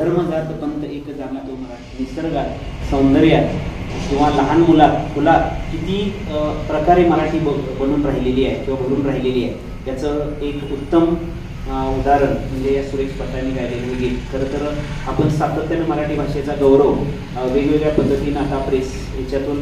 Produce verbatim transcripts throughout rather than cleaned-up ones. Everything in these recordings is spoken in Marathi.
धर्म जात पंत एक जाणा तो मराठी, निसर्गात सौंदर्यात किंवा लहान मुलात फुलात किती प्रकारे मराठी बनून राहिलेली आहे किंवा भरून राहिलेली आहे याचं एक उत्तम उदाहरण म्हणजे या सुरेश भटांनी गायलेलं गीत. खरं तर आपण सातत्यानं मराठी भाषेचा गौरव वेगवेगळ्या पद्धतीनं आता प्रेस याच्यातून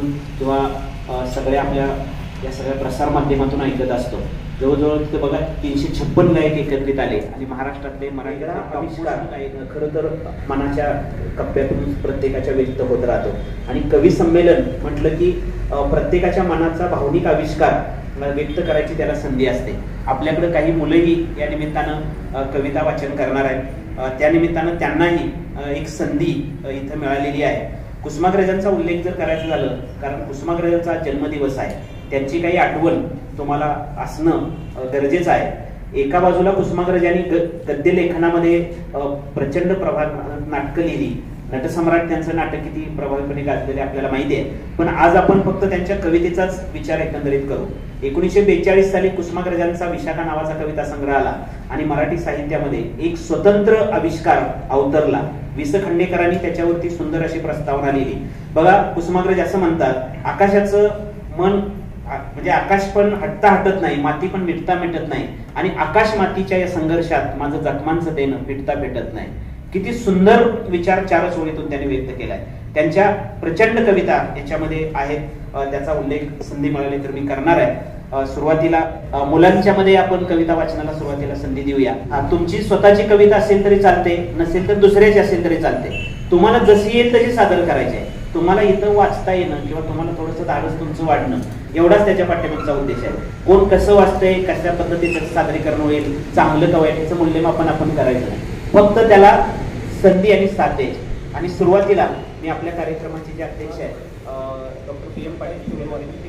किंवा सगळ्या आपल्या या सगळ्या प्रसार माध्यमातून ऐकत असतो. जवळजवळ तिथं बघा तीनशे छप्पन गायक एकत्रित आले आणि महाराष्ट्रातले मराठीला आविष्कार खरं तर मनाच्या कप्प्यातून प्रत्येकाच्या व्यक्त होत राहतो. आणि कवी संमेलन म्हटलं की प्रत्येकाच्या मनाचा भावनिक आविष्कार व्यक्त करायची त्याला संधी असते. आपल्याकडे काही मुलंही या निमित्तानं कविता वाचन करणार आहेत. त्या निमित्तानं त्यांनाही एक संधी इथं मिळालेली आहे. कुसुमाग्रजांचा उल्लेख जर करायचं झालं, कारण कुसुमाग्रजांचा जन्मदिवस आहे, त्यांची काही आठवण तुम्हाला असणं गरजेचं आहे. एका बाजूला कुसुमाग्रजांनी गद्य लेखनामध्ये प्रचंड प्रभाव नाटकं लिहिली. नटसम्राट त्यांचं नाटक किती प्रभावीपणे गाजलेले आपल्याला माहिती आहे. पण आज आपण फक्त त्यांच्या कवितेचाच विचार एकंदरीत करू. एकोणीसशे बेचाळीस साली कुसुमाग्रजांचा विशाखा नावाचा कविता संग्रह आला आणि मराठी साहित्यामध्ये एक स्वतंत्र आविष्कार अवतरला. वि स खांडेकरांनी त्याच्यावरती सुंदर अशी प्रस्तावना लिहिली. बघा, कुसुमाग्रज असं म्हणतात, आकाशाचं मन म्हणजे आकाश पण हटता हटत नाही, माती पण मिटता मिटत नाही, आणि आकाश मातीच्या या संघर्षात माझं जखमांचं देणं पिटता पेटत नाही. किती सुंदर विचार चारच ओळीतून त्यांनी व्यक्त केलाय. त्यांच्या प्रचंड कविता याच्यामध्ये आहेत, त्याचा उल्लेख संधी मिळाली तर मी करणार आहे. सुरुवातीला मुलांच्या मध्ये आपण कविता वाचनाला सुरुवातीला संधी देऊया. तुमची स्वतःची कविता असेल तरी चालते, नसेल तर दुसऱ्याची असेल तरी चालते. तुम्हाला जशी येईल तशी सादर करायची आहे. तुम्हाला इथं वाचता येणं किंवा तुम्हाला थोडंसं धाडस तुमचं वाढणं एवढाच त्याच्या पाठीमागचा उद्देश आहे. कोण कसं वाचतंय, कशा पद्धतीचं सादरीकरण होईल, चांगलं का वाईट याचं मूल्यमापन आपण करायचं नाही, फक्त त्याला संधी आणि साथ द्यायची. आणि सुरुवातीला मी आपल्या कार्यक्रमाचे जे अध्यक्ष आहेत doctor P M Patil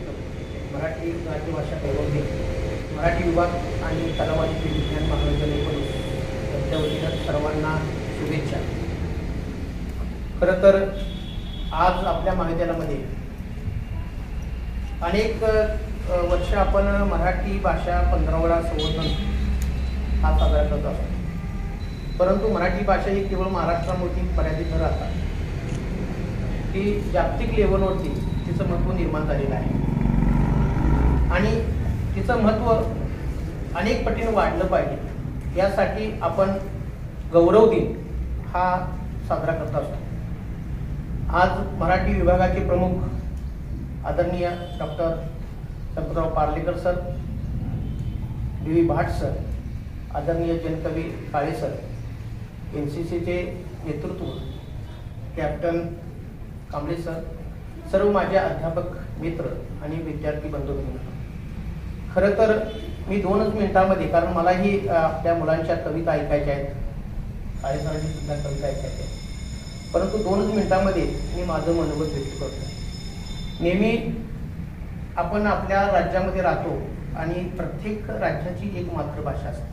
Marathi राज्य भाषा प्रबोधक, मराठी विभाग आणि कलावाणी विज्ञान महाविद्यालय त्यांच्या वतीनं सर्वांना शुभेच्छा. खरं तर आज आपल्या महाविद्यालयामध्ये अनेक वर्ष आपण मराठी भाषा पंधरावडा संवर्धन हा साजरा करत असतो. परंतु मराठी भाषा ही केवळ महाराष्ट्रामध्ये मर्यादित न राहता ती जागतिक लेवलवरती तिचं महत्त्व निर्माण झालेलं आहे आणि तिचं महत्त्व अनेक पटीने वाढलं पाहिजे यासाठी आपण गौरव दिन हा साजरा करत असतो. आज मराठी विभागाचे प्रमुख आदरणीय doctor Sampatrao Parlekar sir, D V Bhat sir, आदरणीय जनकवी काळे सर, एन सी सीचे नेतृत्व कॅप्टन कांबळे सर, सर्व माझे अध्यापक मित्र आणि विद्यार्थी बंधू भगिनी, खरं तर मी दोनच मिनिटांमध्ये, कारण मलाही आपल्या मुलांच्या कविता ऐकायच्या आहेत, काळे सरांची सुद्धा कविता ऐकायच्या आहेत, परंतु दोनच मिनिटांमध्ये मी माझं मनोगत व्यक्त करतो. नेहमी आपण आपल्या राज्यामध्ये राहतो आणि प्रत्येक राज्याची एक मातृभाषा असते,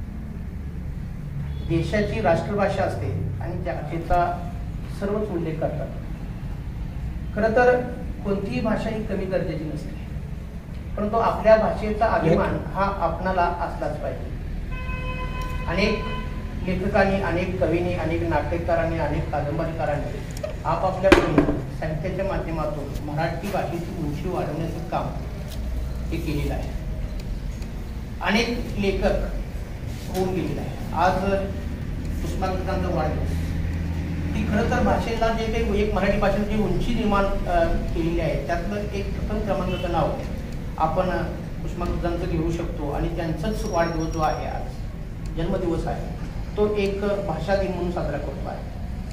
देशाची राष्ट्रभाषा असते आणि त्या भाषेचा सर्वच उल्लेख करतात. खरं तर कोणतीही भाषा ही कमी दर्जाची नसते, परंतु आपल्या भाषेचा अभिमान हा आपणाला असलाच पाहिजे. अनेक लेखकांनी, अनेक कवींनी, अनेक नाटककारांनी, अनेक कादंबरीकारांनी आपापल्या साहित्याच्या माध्यमातून मराठी भाषेची उंची वाढवण्याचं काम हे केलेलं आहे. अनेक लेखक होऊन गेलेलं आहे. आज कुसुमाग्रजांचा वाढदिवस ही खरं तर भाषेला जे काही एक मराठी भाषेची उंची निर्माण केलेली आहे त्यातलं एक प्रथम क्रमांकाचं नाव आपण कुसुमाग्रजांचं घेऊ शकतो आणि त्यांचाच वाढदिवस जो आहे, आज जन्मदिवस आहे, तो एक भाषा दिन म्हणून साजरा करतो आहे.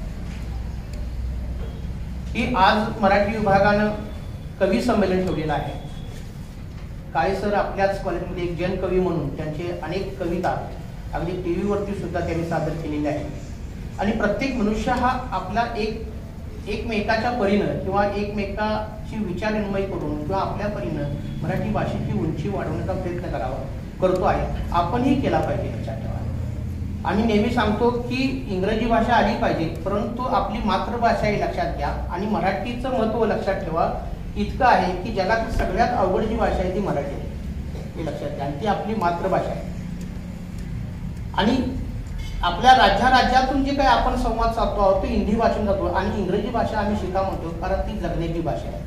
ही आज मराठी विभागानं कवी संमेलन ठेवलेलं आहे. काळे सर आपल्याच कॉलेजमध्ये एक जन कवी म्हणून त्यांचे अनेक कविता अगदी टी व्हीवरती सुद्धा त्यांनी सादर केलेल्या आहेत. आणि प्रत्येक मनुष्य हा आपला एक एकमेकाच्या परीनं किंवा एकमेकाची विचारविनिमय करून किंवा आपल्या परीनं मराठी भाषेची उंची वाढवण्याचा प्रयत्न करावा करतो आहे. आपणही केला पाहिजे लक्षात ठेवा. आम्ही नेहमी सांगतो की इंग्रजी भाषा आली पाहिजे, परंतु आपली मातृभाषा ही लक्षात घ्या आणि मराठीचं महत्त्व लक्षात ठेवा. इतकं आहे की जगात सगळ्यात अवघड जी भाषा आहे ती मराठी आहे, हे लक्षात घ्या, आणि ती आपली मातृभाषा आहे. आणि आपल्या राज्या राज्यातून जे काही आपण संवाद साधतो आहोत तो हिंदी भाषेतून जातो आणि इंग्रजी भाषा आम्ही शिका म्हणतो कारण ती जगण्याची भाषा आहे.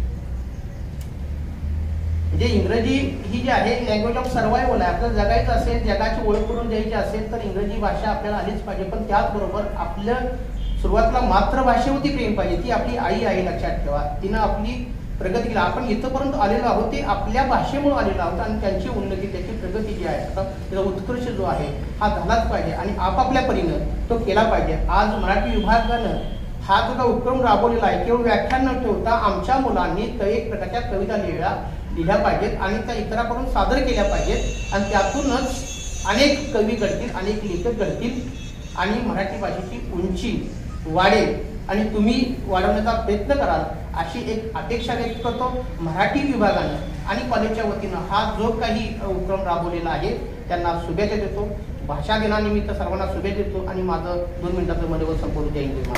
म्हणजे इंग्रजी ही जी आहे लँग्वेज ऑफ सर्वायवल आहे. आपल्याला जगायचं असेल, जगाची ओळख करून द्यायची असेल तर इंग्रजी भाषा आपल्याला आलीच पाहिजे. पण त्याचबरोबर आपलं सुरुवातीला मातृभाषेवरती प्रेम पाहिजे. ती आपली आई आहे, लक्षात ठेवा. तिनं आपली प्रगती केली. आपण इथंपर्यंत आलेलो आहोत ते आपल्या भाषेमुळे आलेलो आहोत आणि त्यांची उन्नती, त्याची प्रगती जी आहे, त्याचा उत्कर्ष जो आहे हा झालाच पाहिजे आणि आपापल्या परीनं तो केला पाहिजे. आज मराठी विभागानं हा जो काही उपक्रम राबवलेला आहे केवळ व्याख्यान न ठेवता आमच्या मुलांनी एक प्रकारच्या कविता लिहिल्या लिहिल्या पाहिजेत आणि त्या इतरांकडून सादर केल्या पाहिजेत आणि त्यातूनच अनेक कवी घडतील, अनेक लेखक घडतील आणि मराठी भाषेची उंची वाढेल आणि तुम्ही वाढवण्याचा प्रयत्न कराल अशी एक अपेक्षा व्यक्त करतो. मराठी विभागानं आणि कॉलेजच्या वतीनं हा जो काही उपक्रम राबवलेला आहे त्यांना शुभेच्छा देतो. भाषा दिनानिमित्त सर्वांना शुभेच्छा देतो आणि माझं दोन मिनिटाचं मनोगत संपवून जय हिंद.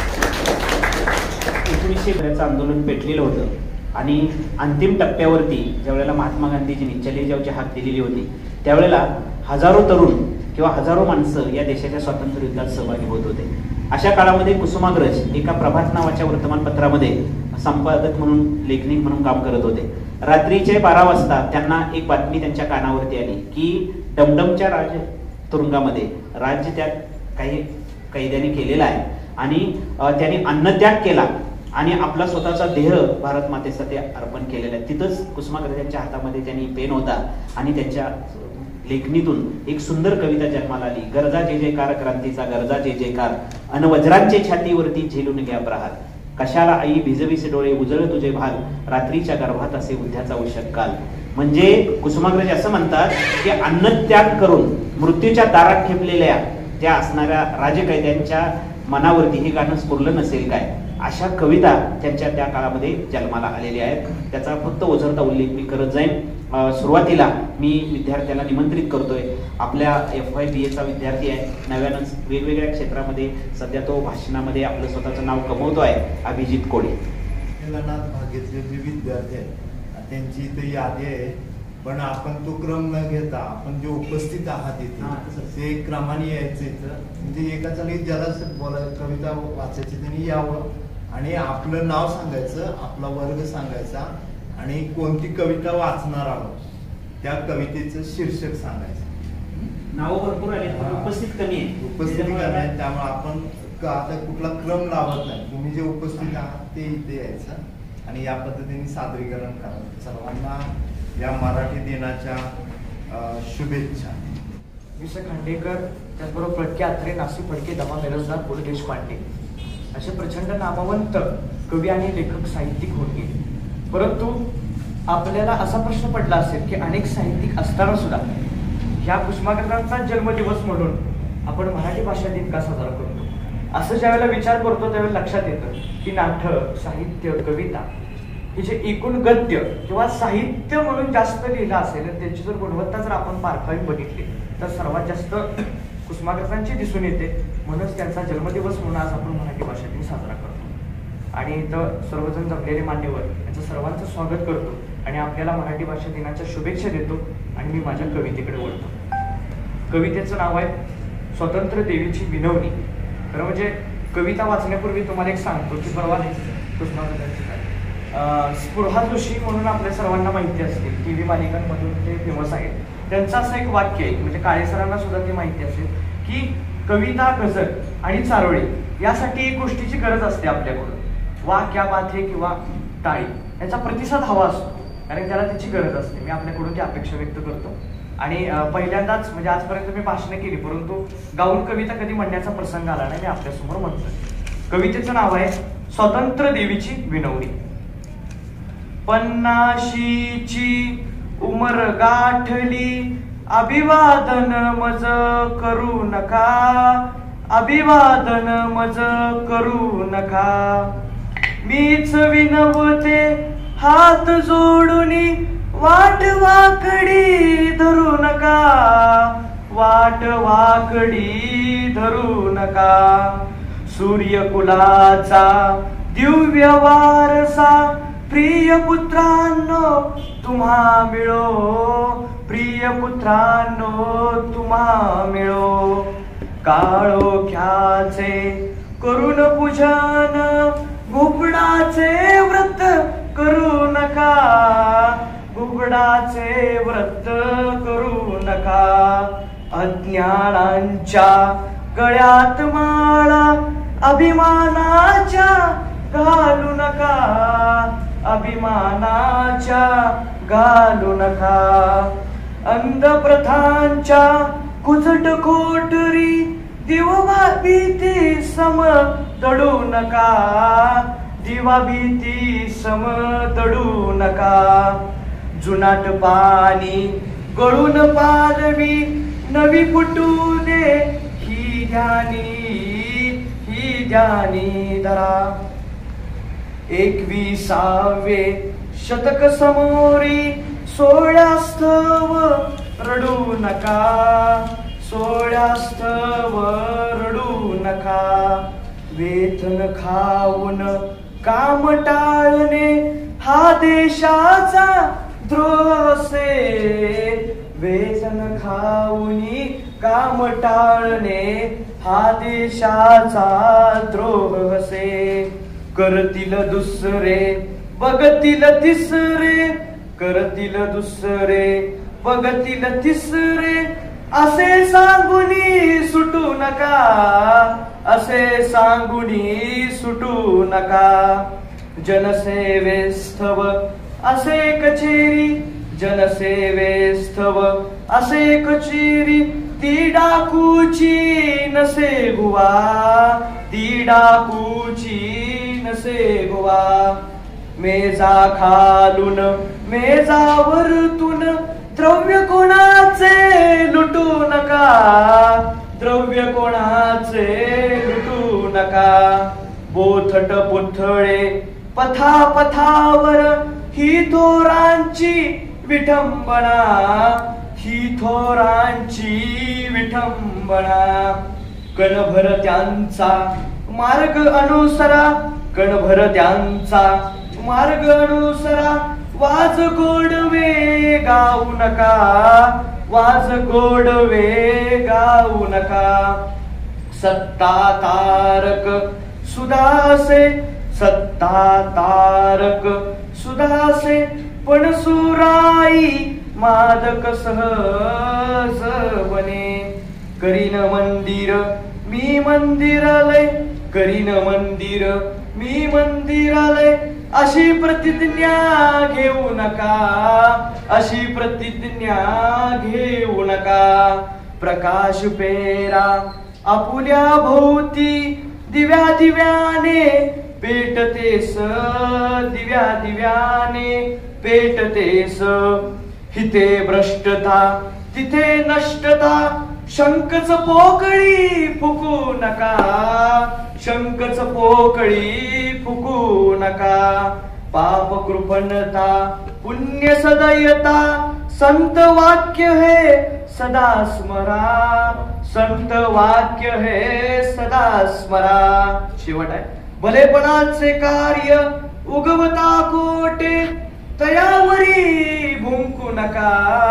एकोणीसशे बऱ्याचं आंदोलन पेटलेलं होतं आणि अंतिम टप्प्यावरती ज्यावेळेला महात्मा गांधीजींनी चले जावची हाक दिलेली होती त्यावेळेला हजारो तरुण किंवा हजारो माणसं या देशाच्या स्वातंत्र्य युद्धात सहभागी होत होते. अशा काळामध्ये कुसुमाग्रज एका प्रभात नावाच्या वर्तमानपत्रामध्ये संपादक म्हणून, लेखनिक म्हणून काम करत होते. रात्रीचे बारा वाजता त्यांना एक बातमी त्यांच्या कानावरती आली की डमडमच्या राज तुरुंगामध्ये राज्य त्यात काही कैद्यांनी केलेला आहे आणि त्यांनी अन्नत्याग केला आणि आपला स्वतःचा देह भारत मातेसाठी अर्पण केलेला आहे. तिथंच कुसुमाग्रजांच्या हातामध्ये त्यांनी पेन होता आणि त्यांच्या लेखणीतून एक सुंदर कविता जन्माला आली. गरजा जे जयकार क्रांतीचा गरजा जे जयकार अन वज्रांचे छातीवरती झेलून घ्या प्रहार. कशाला आई भिजविसे डोळे उजळ तुझे भाल रात्रीच्या गर्भात असे उद्याचा उशक काल. म्हणजे कुसुमाग्रज असं म्हणतात की अन्नत्याग करून मृत्यूच्या दारात ठेपलेल्या त्या असणाऱ्या राजकैद्यांच्या मनावरती हे गाणं स्फुरलं नसेल काय. अशा कविता त्यांच्या त्या काळामध्ये जन्माला आलेल्या आहेत. त्याचा फक्त ओझरता उल्लेख मी करत जाईन. सुरुवातीला मी विद्यार्थ्याला निमंत्रित करतोय. आपल्या एफ वाय बी एचा विद्यार्थी आहे, नव्यानंच वेगवेगळ्या क्षेत्रामध्ये सध्या तो भाषणामध्ये आपलं स्वतःचं नाव कमवतो आहे. अभिजित कोळे भाग घेतलेले विद्यार्थी आहेत त्यांची इथे यादी आहे पण आपण तो क्रम न घेता आपण जे उपस्थित आहात इथे ते क्रमाने यायचं इथं म्हणजे एकाचा ज्याला बोला कविता वाचायची त्यांनी यावं आणि आपलं नाव सांगायचं, आपला वर्ग सांगायचा आणि कोणती कविता वाचणार आहोत त्या कवितेचं शीर्षक सांगायचं. नाव भरपूर आले, उपस्थित कमी आहे. उपस्थित कमी आहे त्यामुळे आपण आता कुठला क्रम लावत नाही. तुम्ही जे उपस्थित आहात ते इथे यायचं आणि या पद्धतीने सादरीकरण करायचं. सर्वांना या मराठी दिनाच्या शुभेच्छा. विस खांडेकर, त्याचबरोबर फडके आत्रे, नासी फडके, दमा मिरजदार, पु ल देशपांडे असे प्रचंड नामवंत कवी आणि लेखक साहित्यिक होते. परंतु आपल्याला असा प्रश्न पडला असेल की अनेक साहित्यिक असताना सुद्धा ह्या कुसुमाग्रजांचा जन्मदिवस म्हणून आपण मराठी भाषा दिन का साजरा करतो. असं ज्यावेळेला विचार करतो त्यावेळेला लक्षात येतं की नाटक, साहित्य, कविता हे जे एकूण गद्य किंवा साहित्य म्हणून जास्त लिहिलं असेल त्याची जर गुणवत्ता जर आपण बारकाईने बघितली तर सर्वात जास्त कुसुमाग्रजांची दिसून येते. म्हणूनच त्यांचा जन्मदिवस म्हणून आज आपण मराठी भाषा दिन साजरा करतो आणि इथं सर्वजण जमलेले मान्यवर यांचं सर्वांचं स्वागत करतो आणि आपल्याला मराठी भाषा दिनाच्या शुभेच्छा देतो आणि मी माझ्या कवितेकडे वळतो. कवितेचं नाव आहे स्वतंत्र देवीची विनवणी. खरं म्हणजे कविता वाचण्यापूर्वी तुम्हाला एक सांगतो की परवा कुसुमाग्रजांची काय स्पृहा जोशी म्हणून आपल्या सर्वांना माहिती असतील, टी व्ही मालिकांमधून ते फेमस आहेत. त्यांचं असं एक वाक्य आहे म्हणजे काळे सरांना सुद्धा ते माहिती असेल की कविता, गझल आणि चारोळी यासाठी एक गोष्टीची गरज असते आपल्याकडून. वा क्या बात है किंवा टाळी याचा प्रतिसाद हवा असतो कारण त्याला त्याची गरज असते. मी आपल्याकडून ती अपेक्षा व्यक्त करतो आणि पहिल्यांदाच म्हणजे आजपर्यंत मी भाषणं केली परंतु गाऊन कविता कधी म्हणण्याचा प्रसंग आला नाही. मी आपल्यासमोर म्हणतोय. कवितेचं नाव आहे स्वतंत्र देवीची विनवणी. पन्नाशीची उमर गाठली अभिवादन मज करू नका, अभिवादन मज करू नका. मीच विनवते हात जोडूनी वाट वाकडी धरू नका, वाट वाकडी धरू नका. सूर्यकुलाचा दिव्य वारसा प्रिय पुत्रांनो तुम्हा मिळो, प्रिय पुत्रांनो तुम्हा मिळो. काळोख्याचे करून पूजन घुबडाचे व्रत करू नका, घुबडाचे व्रत करू नका. अज्ञानांच्या गळ्यात माळा अभिमानाच्या घालू नका, अभिमानाच्या घालू नका. अंधप्रथांच्या कुचट कोटरी दिवा भीती सम तडू नका, दिवा भीती सम तडू नका. जुनाट पाणी गळून पालवी नवी फुटू दे ही ध्यानी, ही ध्यानी धरा. एकविसावे शतक समोरी सोळ्यास्तव रडू नका, सोळ्यास्तव रडू नका. वेतन खाऊन काम टाळणे हा देशाचा द्रोह से, वेतन खाऊनी काम टाळणे हा देशाचा द्रोह से. करतील दुसरे बघतील तिसरे, करतील दुसरे बघतील तिसरे असे सांगुनी सुटू नका, असे सांगुनी सुटू नका. जनसेवेस्थव असे कचेरी, जनसेवेस्थव असे कचेरी ती डाकूची नसे गुवा, ती डाकूची नसे गुवा. मेजा खालून मेजावरतून द्रव्य कोणाचे लुटू नका, द्रव्य कोणाचे लुटू नका. बोथट पुथळे पथा पथावर ही थोरांची विठंबना, ही थोरांची विठंबना. कणभर त्यांचा मार्ग अनुसरा, कणभर त्यांचा मार्ग अनुसरा. वाज गोडवे गाऊ नका, वाज गोडवे गाऊ नका. सत्ता तारक सुदासे, सत्ता तारक सुदासे पण सुराई मादक सहज बने. करीन मंदिर मी मंदिरालय, करीन मंदिर मी मंदिरालय अशी प्रतिज्ञा घेऊ नका, अशी प्रतिज्ञा घेऊ नका. प्रकाश पेरा आपुल्या भोवती दिव्या दिव्याने पेटतेस, दिव्या दिव्याने पेटतेस. हिते भ्रष्टता तिथे नष्टता, शंकच पोकळी फुकू नका, शंकच पोकळी फुकू नका. पाप कृपणता पुण्य सदयता संत वाक्य हे सदा स्मरा, संत वाक्य हे सदा स्मरा. शेवट आहे. भलेपणाचे कार्य उगवता कोटे तयावरी भुंकू नका,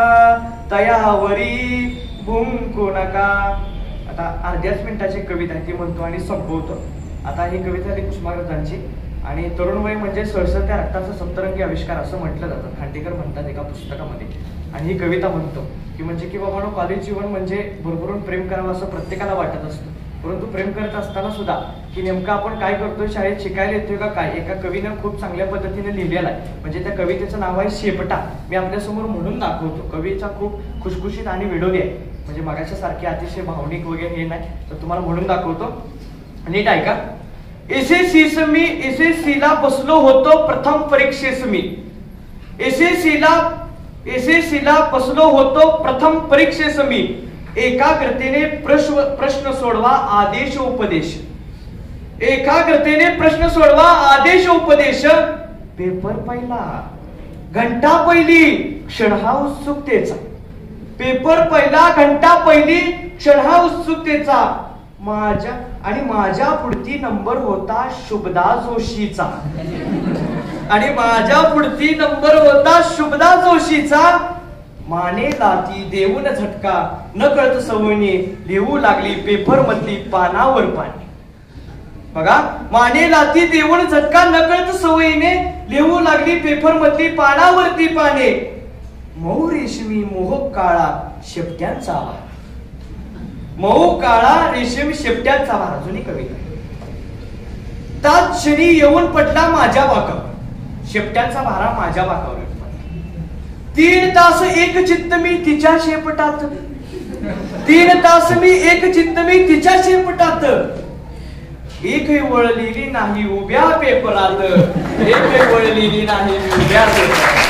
तयावरी भुंकू नका. आता अर्ध्याच मिनिटाची कविता आहे ती म्हणतो आणि संपवतो. आता ही कविता झाली कुसुमाग्रजांची आणि तरुण वय म्हणजे सळसळत्या रक्ताचा सप्तरंगी आविष्कार असं म्हटलं जातं. खांडेकर म्हणतात एका पुस्तकामध्ये. आणि ही कविता म्हणतो की म्हणजे की बाबा कॉलेज जीवन म्हणजे भरभरून प्रेम करावं असं प्रत्येकाला वाटत असतं, परंतु प्रेम करत असताना सुद्धा की नेमकं आपण काय करतोय, शाळेत शिकायला येतोय का काय. एका कवीनं खूप चांगल्या पद्धतीने लिहिलेला आहे. म्हणजे त्या कवितेचं नाव आहे शेपटा. मी आपल्यासमोर म्हणून दाखवतो. कविता खूप खुशखुशीत आणि विनोदी आहे. म्हणजे मगाच्या सारखे अतिशय भावनिक वगैरे हे नाही, तर तुम्हाला म्हणून दाखवतो. नीट ऐका. एसएससीस मी एसएससीला बसलो होतो प्रथम परीक्षेस मी, एसएससीला एसएससीला बसलो होतो प्रथम परीक्षेस मी. एकाग्रतेने प्रश्न प्रश्न सोडवा आदेश उपदेश, एकाग्रतेने प्रश्न सोडवा आदेश उपदेश. पेपर पहिला घंटा पहिली क्षण हा उत्सुकतेचा, पेपर पहिला घंटा पहिली क्षण हा उत्सुकतेचा. माझ्या आणि माझ्या पुढती नंबर होता शुभदा जोशीचा, आणि माझ्या पुढती नंबर होता शुभदा जोशीचा. माने लाती देऊन झटका न कळत सवयीने लिहू लागली पेपर मधली पानावर पाणी. बघा, माने लाती देऊन झटका न कळत सवयीने लिहू लागली पेपर मधली पानावरती पाने. मऊ रेशमी मोह काळा शेपट्यांचा भार. मऊ काळा रेशमी शेपट्यांचा भार. अजूनही कविता. त्याच क्षणी येऊन पडला माझ्या बाकावर. शेपट्यांचा भारा माझ्या बाकावर. तीन तास एक चित्त मी तिच्या शेपटात. तीन तास मी एक चित्त मी तिच्या शेपटात. एक वळलेली नाही उभ्या पेपरात. एक वळलेली नाही उभ्या पेपरात.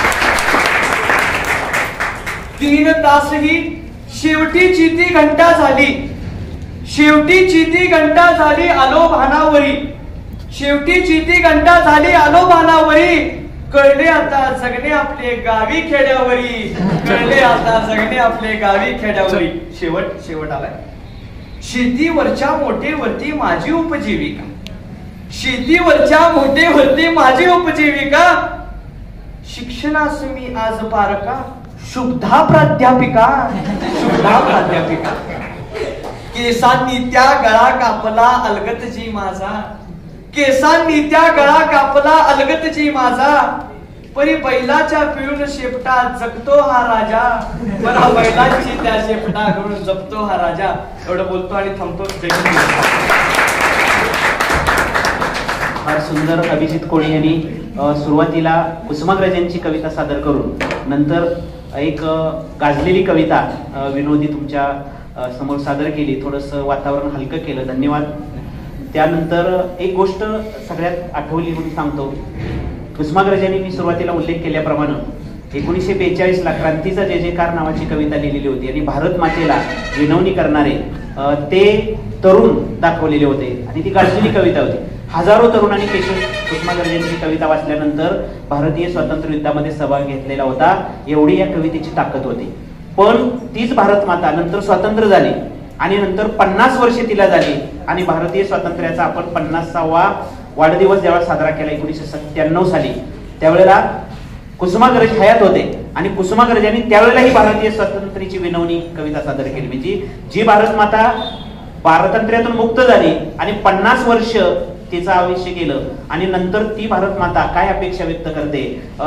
तीन तास ही शेवटी चिती घंटा झाली. शेवटी चिती घंटा झाली आलो भानावरी. शेवटी चिती घंटा झाली आलो भानावरी. कळले आता जगणे आपले गावी खेड्यावरी. कळले आता जगणे आपले गावी खेड्यावरी. शेवट शेवट आलाय. शेतीवरच्या मोठेवरती माझी उपजीविका. शेतीवरच्या मोठेवरती माझी उपजीविका. शिक्षणास मी आज पारका शुभदा प्राध्यापिका. शुभदा प्राध्यापिका. केसांनी त्या गळा कापला अलगतजी माझा. केसांनी त्या गळा कापला अलगतजी माझा. परी बैलाच्या पिळून शेपटात जगतो हा राजा. परा बैलाची त्या शेपटाकडून जपतो हा राजा. एवढं बोलतो आणि थांबतो. फार सुंदर अभिजित कोळी यांनी सुरुवातीला कुसुमाग्रजांची कविता सादर करून नंतर एक गाजलेली कविता विनोदी तुमच्या समोर सादर केली. थोडंसं वातावरण हलकं केलं. धन्यवाद. त्यानंतर एक गोष्ट सगळ्यात आठवली म्हणून सांगतो. कुसुमाग्रजांनी मी सुरुवातीला उल्लेख केल्याप्रमाणे एकोणीसशे बेचाळीस ला क्रांतीचा जय जयकार नावाची कविता लिहिलेली होती आणि भारत मातेला विनवणी करणारे ते तरुण दाखवलेले होते आणि ती गाजलेली कविता होती. हजारो तरुणांनी केशव कुसुमाग्रजांची कविता वाचल्यानंतर भारतीय स्वातंत्र्य युद्धामध्ये सहभाग घेतलेला होता. एवढी या कवितेची ताकद होती. पण तीच भारत माता नंतर स्वातंत्र्य झाली आणि नंतर पन्नास वर्षे तिला झाली आणि भारतीय स्वातंत्र्याचा आपण पन्नासावा वाढदिवस जेव्हा साजरा केला एकोणीसशे सत्त्याण्णव साली, त्यावेळेला कुसुमाग्रज हयात होते आणि कुसुमाग्रजांनी त्यावेळेलाही भारतीय स्वातंत्र्याची विनवणी कविता सादर केली. म्हणजे जी भारत माता स्वातंत्र्यातून मुक्त झाली आणि पन्नास वर्ष तिचं आयुष्य गेलं आणि नंतर ती भारत माता काय अपेक्षा व्यक्त करते,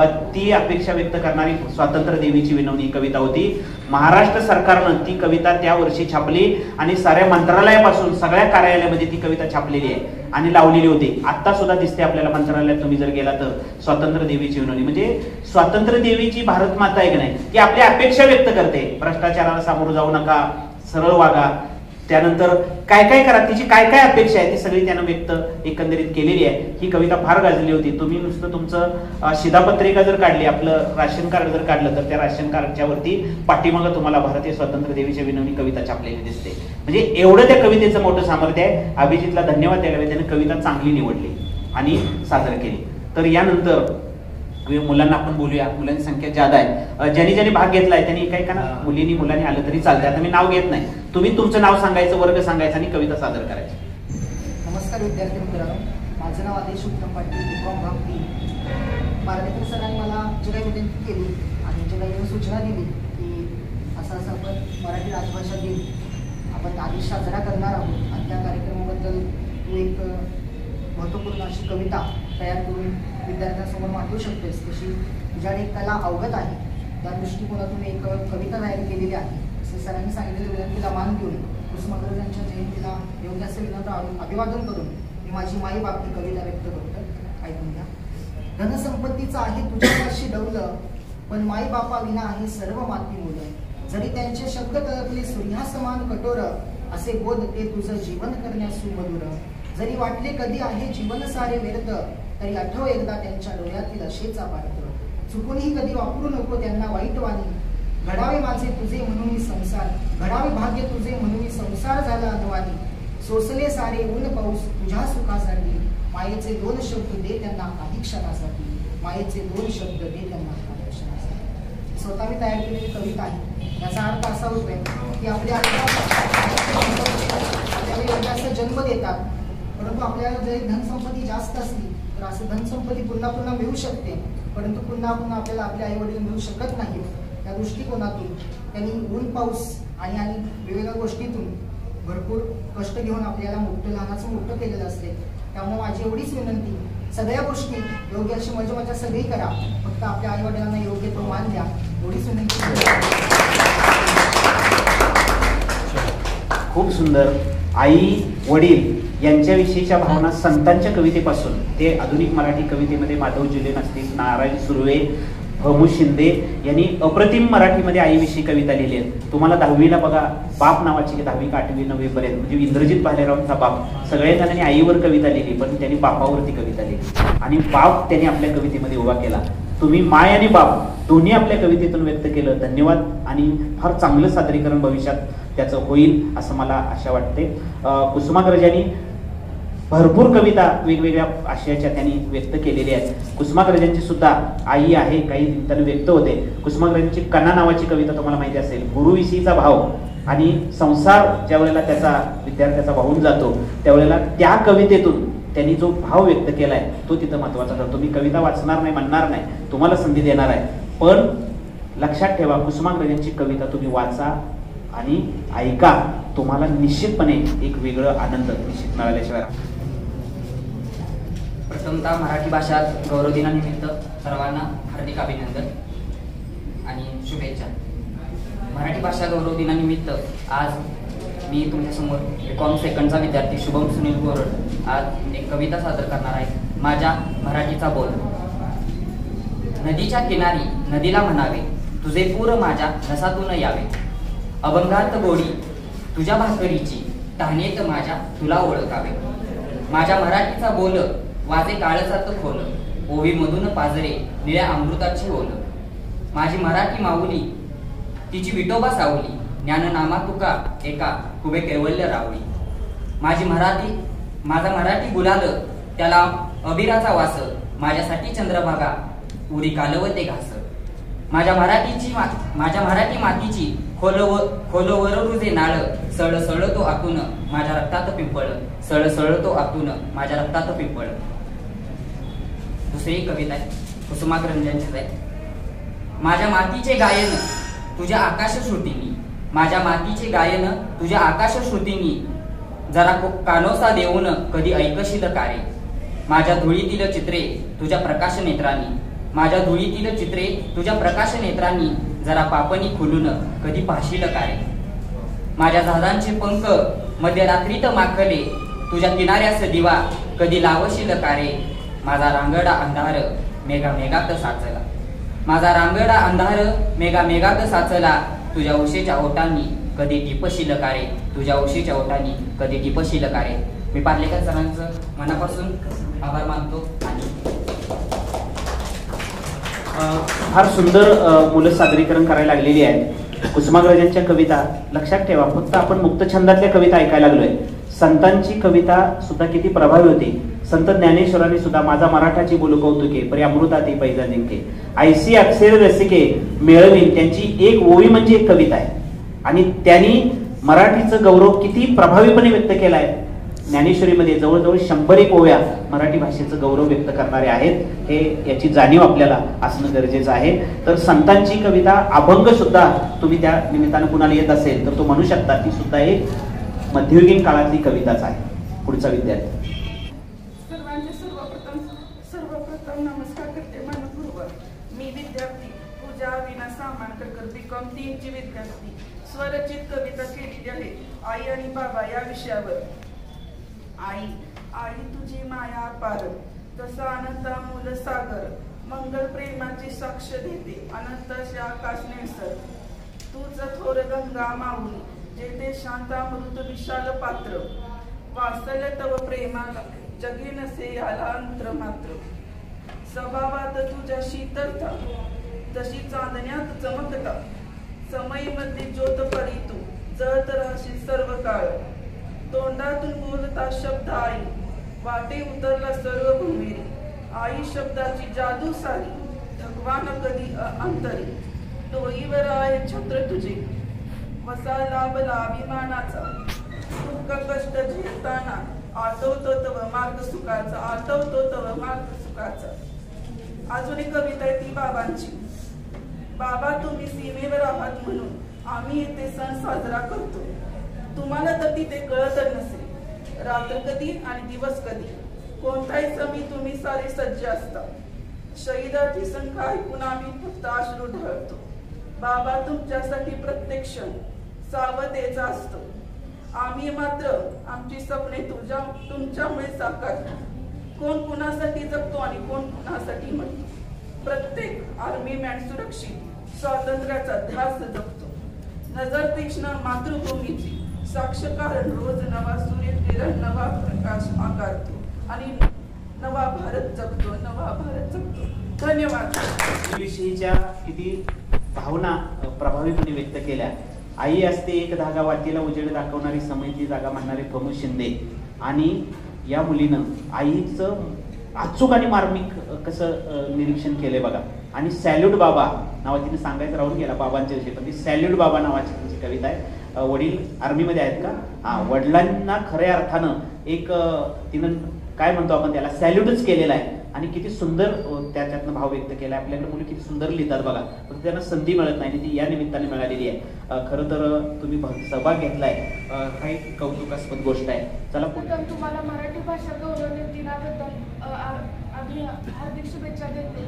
ती अपेक्षा व्यक्त करणारी स्वातंत्र्य देवीची विनवणी कविता होती. महाराष्ट्र सरकारनं ती कविता त्या वर्षी छापली आणि साऱ्या मंत्रालयापासून सगळ्या कार्यालयामध्ये ती कविता छापलेली आहे आणि लावलेली होती. आता सुद्धा दिसते आपल्याला मंत्रालयात तुम्ही जर गेला तर स्वातंत्र्य देवीची विनवणी. म्हणजे स्वातंत्र्य देवीची भारत माता आहे की नाही, ती आपल्या अपेक्षा व्यक्त करते. भ्रष्टाचाराला सामोरं जाऊ नका, सरळ वागा, त्यानंतर काय काय करा, तिची काय काय अपेक्षा आहे ती सगळी त्यानं व्यक्त एकंदरीत केलेली आहे. ही कविता फार गाजली होती. तुम्ही नुसतं तुमचं शिधापत्रिका जर काढली, आपलं राशन कार्ड जर काढलं तर त्या राशन कार्डच्या वरती पाठीमागं तुम्हाला भारतीय स्वातंत्र्य देवीची विनवणी कविता छापलेली दिसते. म्हणजे एवढं त्या कवितेचं मोठं सामर्थ्य आहे. अभिजितला धन्यवाद द्यायला, त्याने कविता चांगली निवडली आणि सादर केली. तर यानंतर मुलांना आपण बोलूया. मुलांची संख्या जादा आहे. ज्यांनी ज्यांनी भाग घेतलाय त्यांनी काही का ना मुलींनी मुलांनी आलं तरी चालतंय. आता मी नाव घेत नाही, तुम्ही तुमचं नाव सांगायचं, वर्ग सांगायचं आणि कविता सादर करायची. नमस्कार विद्यार्थी मित्रांनो, माझं नाव आदेश उत्तम पाटील, बीकॉम भाग तीन. पारनेकर सरांनी मला जी काही विनंती केली आणि जी काही सूचना दिली की असं असं आपण मराठी राजभाषा दिन आपण आदेश साजरा करणार आहोत आणि त्या कार्यक्रमाबद्दल तू एक महत्त्वपूर्ण अशी कविता तयार करून विद्यार्थ्यांसमोर मांडू शकतेस, तशी तुझ्याकडे एक कला अवगत आहे, त्या दृष्टिकोनातून एक कविता तयार केलेली आहे. असे सरांनी सांगितलेल्या विनंतीला मान देऊन कुसुमाग्रजांच्या जयंतीला योग्य असे विनंती अभिवादन करून मी माझी माई बाबती कविता व्यक्त करतो. ऐकून घ्या. धनसंपत्तीचं आहे तुझ्यापाशी डवलं, पण माई बापा विना आहे सर्व माती मुलं. जरी त्यांचे शब्द कळपले सूर्यासमान कठोर, असे बोध ते तुझं जीवन करण्यास सुमधुर. जरी वाटले कधी आहे जीवन सारे व्यर्थ, तरी आठव एकदा त्यांच्या डोळ्यातील अशेचा पार्थ. चुकूनही कधी वापरू नको त्यांना वाईट वाणी, घडावे माझे तुझे म्हणून संसार, घडावे भाग्य तुझे म्हणून संसार झाला अनवाणी. सोसले सारे ऊन पाऊस तुझ्या सुखासाठी, मायेचे दोन शब्द दे त्यांना काही क्षणासाठी, मायेचे दोन शब्द दे त्यांना काही क्षणासाठी. स्वतः मी तयार केलेली कविता आहे. याचा अर्थ असा होतोय की आपल्या आपल्याला असं जन्म देतात, परंतु आपल्याला जरी धनसंपत्ती जास्त असली तर असं धनसंपत्ती पुन्हा पुन्हा मिळू शकते, परंतु पुन्हा पुन्हा आपल्याला आपले आई वडील मिळू शकत नाही. त्या दृष्टिकोनातून त्यांनी ऊन पाऊस आणि आणि वेगवेगळ्या गोष्टीतून भरपूर कष्ट घेऊन आपल्याला मोठं लहानाचं मोठं केलेलं असते. त्यामुळे माझी एवढीच विनंती, सगळ्या गोष्टी योग्य अशी मजा मजा सगळी करा, फक्त आपल्या आई वडिलांना योग्य तो मान द्या, एवढीच विनंती. खूप सुंदर. आई वडील यांच्याविषयीच्या भावना संतांच्या कवितेपासून ते आधुनिक मराठी कवितेमध्ये माधव जुलेन असतील, नारायण सुर्वे, भमू शिंदे यांनी अप्रतिम मराठीमध्ये आईविषयी कविता लिहिली आहे. तुम्हाला दहावीला बघा बाप नावाची दहावी का आठवी नववी पर्यंत म्हणजे इंद्रजित भालेरावांचा बाप, सगळ्या जणांनी आईवर कविता लिहिली पण त्यांनी बापावरती कविता लिहिली आणि बाप त्यांनी आपल्या कवितेमध्ये उभा केला. तुम्ही माय आणि बाप दोन्ही आपल्या कवितेतून व्यक्त केलं. धन्यवाद आणि फार चांगलं सादरीकरण भविष्यात त्याचं होईल असं मला आशा वाटते. कुसुमाग्रजांनी भरपूर कविता वेगवेगळ्या आशयाच्या त्यांनी व्यक्त केलेल्या आहेत. कुसुमाग्रजांची सुद्धा आई आहे काही निमित्ताने व्यक्त होते. कुसुमाग्रजांची कणा नावाची कविता तुम्हाला माहिती असेल, गुरुविषयीचा भाव आणि संसार ज्या वेळेला त्याचा विद्यार्थ्याचा वाहून जातो त्यावेळेला त्या कवितेतून त्यांनी जो भाव व्यक्त केलाय तो तिथं महत्वाचा ठरतो. मी कविता वाचणार नाही म्हणणार नाही, तुम्हाला संधी देणार आहे, पण लक्षात ठेवा कुसुमाग्रजांची कविता तुम्ही वाचा आणि ऐका, तुम्हाला निश्चितपणे एक वेगळं आनंद निश्चित मिळाल्याशिवाय. प्रथमतः मराठी भाषा गौरव दिनानिमित्त सर्वांना हार्दिक अभिनंदन आणि शुभेच्छा. मराठी भाषा गौरव दिनानिमित्त आज मी तुमच्यासमोर कॉम सेकंडचा विद्यार्थी शुभम सुनील गोरड आज एक कविता सादर करणार आहे. माझ्या मराठीचा बोल. नदीच्या किनारी नदीला म्हणावे, तुझे पूर माझ्या नसातून यावे. अभंगार्थ गोडी तुझ्या भाकरीची, तहानेत माझ्या तुला ओळखावे. माझ्या मराठीचा बोल वाजे काळजात खोल, ओवीमधून पाजरे निळ्या अमृताची ओल. माझी मराठी माऊली तिची विठोबा सावली, ज्ञाननामा तुका एका कुबे कैवल्य रावली. माझी मराठी माझा मराठी गुलाल त्याला अबिराचा वास, माझ्यासाठी चंद्रभागा उरी कालवते घास. माझ्या मराठीची माझ्या मराठी मातीची खोलव खोलवर रुजे नाळ, सळ सळतो आतून माझ्या रक्तात पिंपळ, सळ सळतो आतून माझ्या रक्तात पिंपळ. दुसरी कविता आहे कुसुमाग्रजांचीच आहे. माझ्या मातीचे गायन तुझ्या आकाश श्रुतीनी, माझ्या मातीचे गायन तुझ्या आकाश श्रुतीनी, जरा कानोसा देऊन कधी ऐकशील कारे. माझ्या धुळीतील चित्रे तुझ्या प्रकाश नेत्रांनी, माझ्या धुळीतील चित्रे तुझ्या प्रकाश नेत्रांनी, जरा पापणी खुलून कधी पाशील कारे. माझ्या झाडांचे पंख मध्यरात्रीत माखले, तुझ्या किनाऱ्यास दिवा कधी लावशील कारे. माझा रांगडा अंधार मेघा मेघात साचला, माझा रांगडा अंधार मेघा मेघात साचला. तुझ्या उशीच्या ओटांनी कधी टिपशील कारे, तुझ्या उशीच्या ओटांनी कधी टिपशील कारे. मी पार्लेकर सरांचं मनापासून आभार मानतो. आणि फार सुंदर मुलं सादरीकरण करायला लागलेली आहेत. कुसुमाग्रजांच्या कविता लक्षात ठेवा, फक्त आपण मुक्तछंदातल्या कविता ऐकायला लागलोय. संतांची कविता सुद्धा किती प्रभावी होती. संत ज्ञानेश्वरांनी सुद्धा माझा मराठाची बोलू कौतुके परी अमृताती पैजा जिंके, ऐसी अक्षर रसिके मिळवीन. त्यांची एक ओवी म्हणजे एक कविता आहे आणि त्यांनी मराठीचं गौरव किती प्रभावीपणे व्यक्त केलाय. ज्ञानेश्वरीमध्ये जवळजवळ शंभर एक ओव्या मराठी भाषेचं गौरव व्यक्त करणारे आहेत. हे याची जाणीव आपल्याला असणं गरजेचं आहे. तर संतांची कविता अभंग सुद्धा तुम्ही त्या निमित्तानं कुणाला येत असेल तर तो म्हणू शकता, ती सुद्धा एक मध्ययुगीन काळातली कविताच आहे. पुढचा विद्यार्थी. सर्वांचे सर्वप्रथम सर्वप्रथम नमस्कार करते मनपूर्वक. मी विद्यार्थी पूजा विना सामानकर बीकॉम तीन ची विद्यार्थी. स्वरचित कविता केलेली आहे आई आणि बाबा या विषयावर. आई आई तुझी माया पार, तसा अनंत अमूल सागर, मंगल प्रेमाची साक्ष देते अनंत आकाश निळसर. तूच थोर गंगा माऊली, जेथे शांत अमृत विशाल पात्र, वात्सल्य तव प्रेमाला जगी नसे याला अंतर मात्र. स्वभावात तुझ्या शीतलता, जशी चांदण्यात चमकता, समयीमध्ये ज्योत पडी तू, जळत राहशील सर्व काळ. तोंडातून बोलता शब्द आई, वाटे उतरला सर्व भूमिरी. आई शब्दाची जादू सारी, थकवा न कधी अंतरी. डोईवर आहे छत्र तुझे, वसा लाभला अभिमानाचा. दुःख कष्ट झेलताना आठवतो तव मार्ग सुखाचा, आठवतो तव मार्ग सुखाचा. अजून एक कविता आहे ती बाबांची. बाबा तुम्ही सीमेवर आहात म्हणून आम्ही इथे सण साजरा करतो. तुम्हाला तर तिथे कळतच नसेल, रात्र कधी आणि दिवस कधी कोणताही समी तुम्ही सारे सज्ज असता. शहीदाची संख्या ऐकून आम्ही फक्त अश्रू ढळतो. बाबा तुमच्यासाठी प्रत्येक क्षण सावधतेचा असतो. आम्ही मात्र आमची स्वप्ने तुझ्या तुमच्यामुळे साकारतो. कोण कुणासाठी जगतो आणि कोण कुणासाठी म्हणतो. प्रत्येक आर्मी मॅन सुरक्षित स्वातंत्र्याचा ध्यास जगतो. नजर तीक्ष्ण मातृभूमीची साक्ष कारण रोज नवा सूर्यकिरण नवा प्रकाश आकारतो आणि नवा भारत जगतो, नवा भारत जगतो. धन्यवाद. विषयीच्या किती भावना प्रभावीपणे व्यक्त केल्या. आई असते एक धागा वाटेला उजेड दाखवणारी समयची जागा म्हणणारे प्रमोद शिंदे आणि या मुलीनं आईचं अचूक आणि मार्मिक कसं निरीक्षण केलंय बघा. आणि सॅल्यूट बाबा नावाची तिने सांगायचं राहून गेला बाबांच्या विषयी, पण ती सॅल्यूट बाबा नावाची त्यांची कविता आहे. वडील आर्मीमध्ये आहेत का? हा, वडिलांना खऱ्या अर्थानं एक तिनं काय म्हणतो आपण त्याला सॅल्यूटच केलेला आहे आणि किती सुंदर त्याच्यातनं भाव व्यक्त केला. आपल्याकडे मुली किती सुंदर लिहितात बघा, पण त्यांना संधी मिळत नाही आणि ती या निमित्ताने मिळालेली आहे. खरं तर तुम्ही सहभाग घेतलाय, हा एक कौतुकास्पद गोष्ट आहे. चला पुढे. तुम्हाला मराठी भाषा गौरव दिनाबद्दल आम्ही हार्दिक शुभेच्छा देते.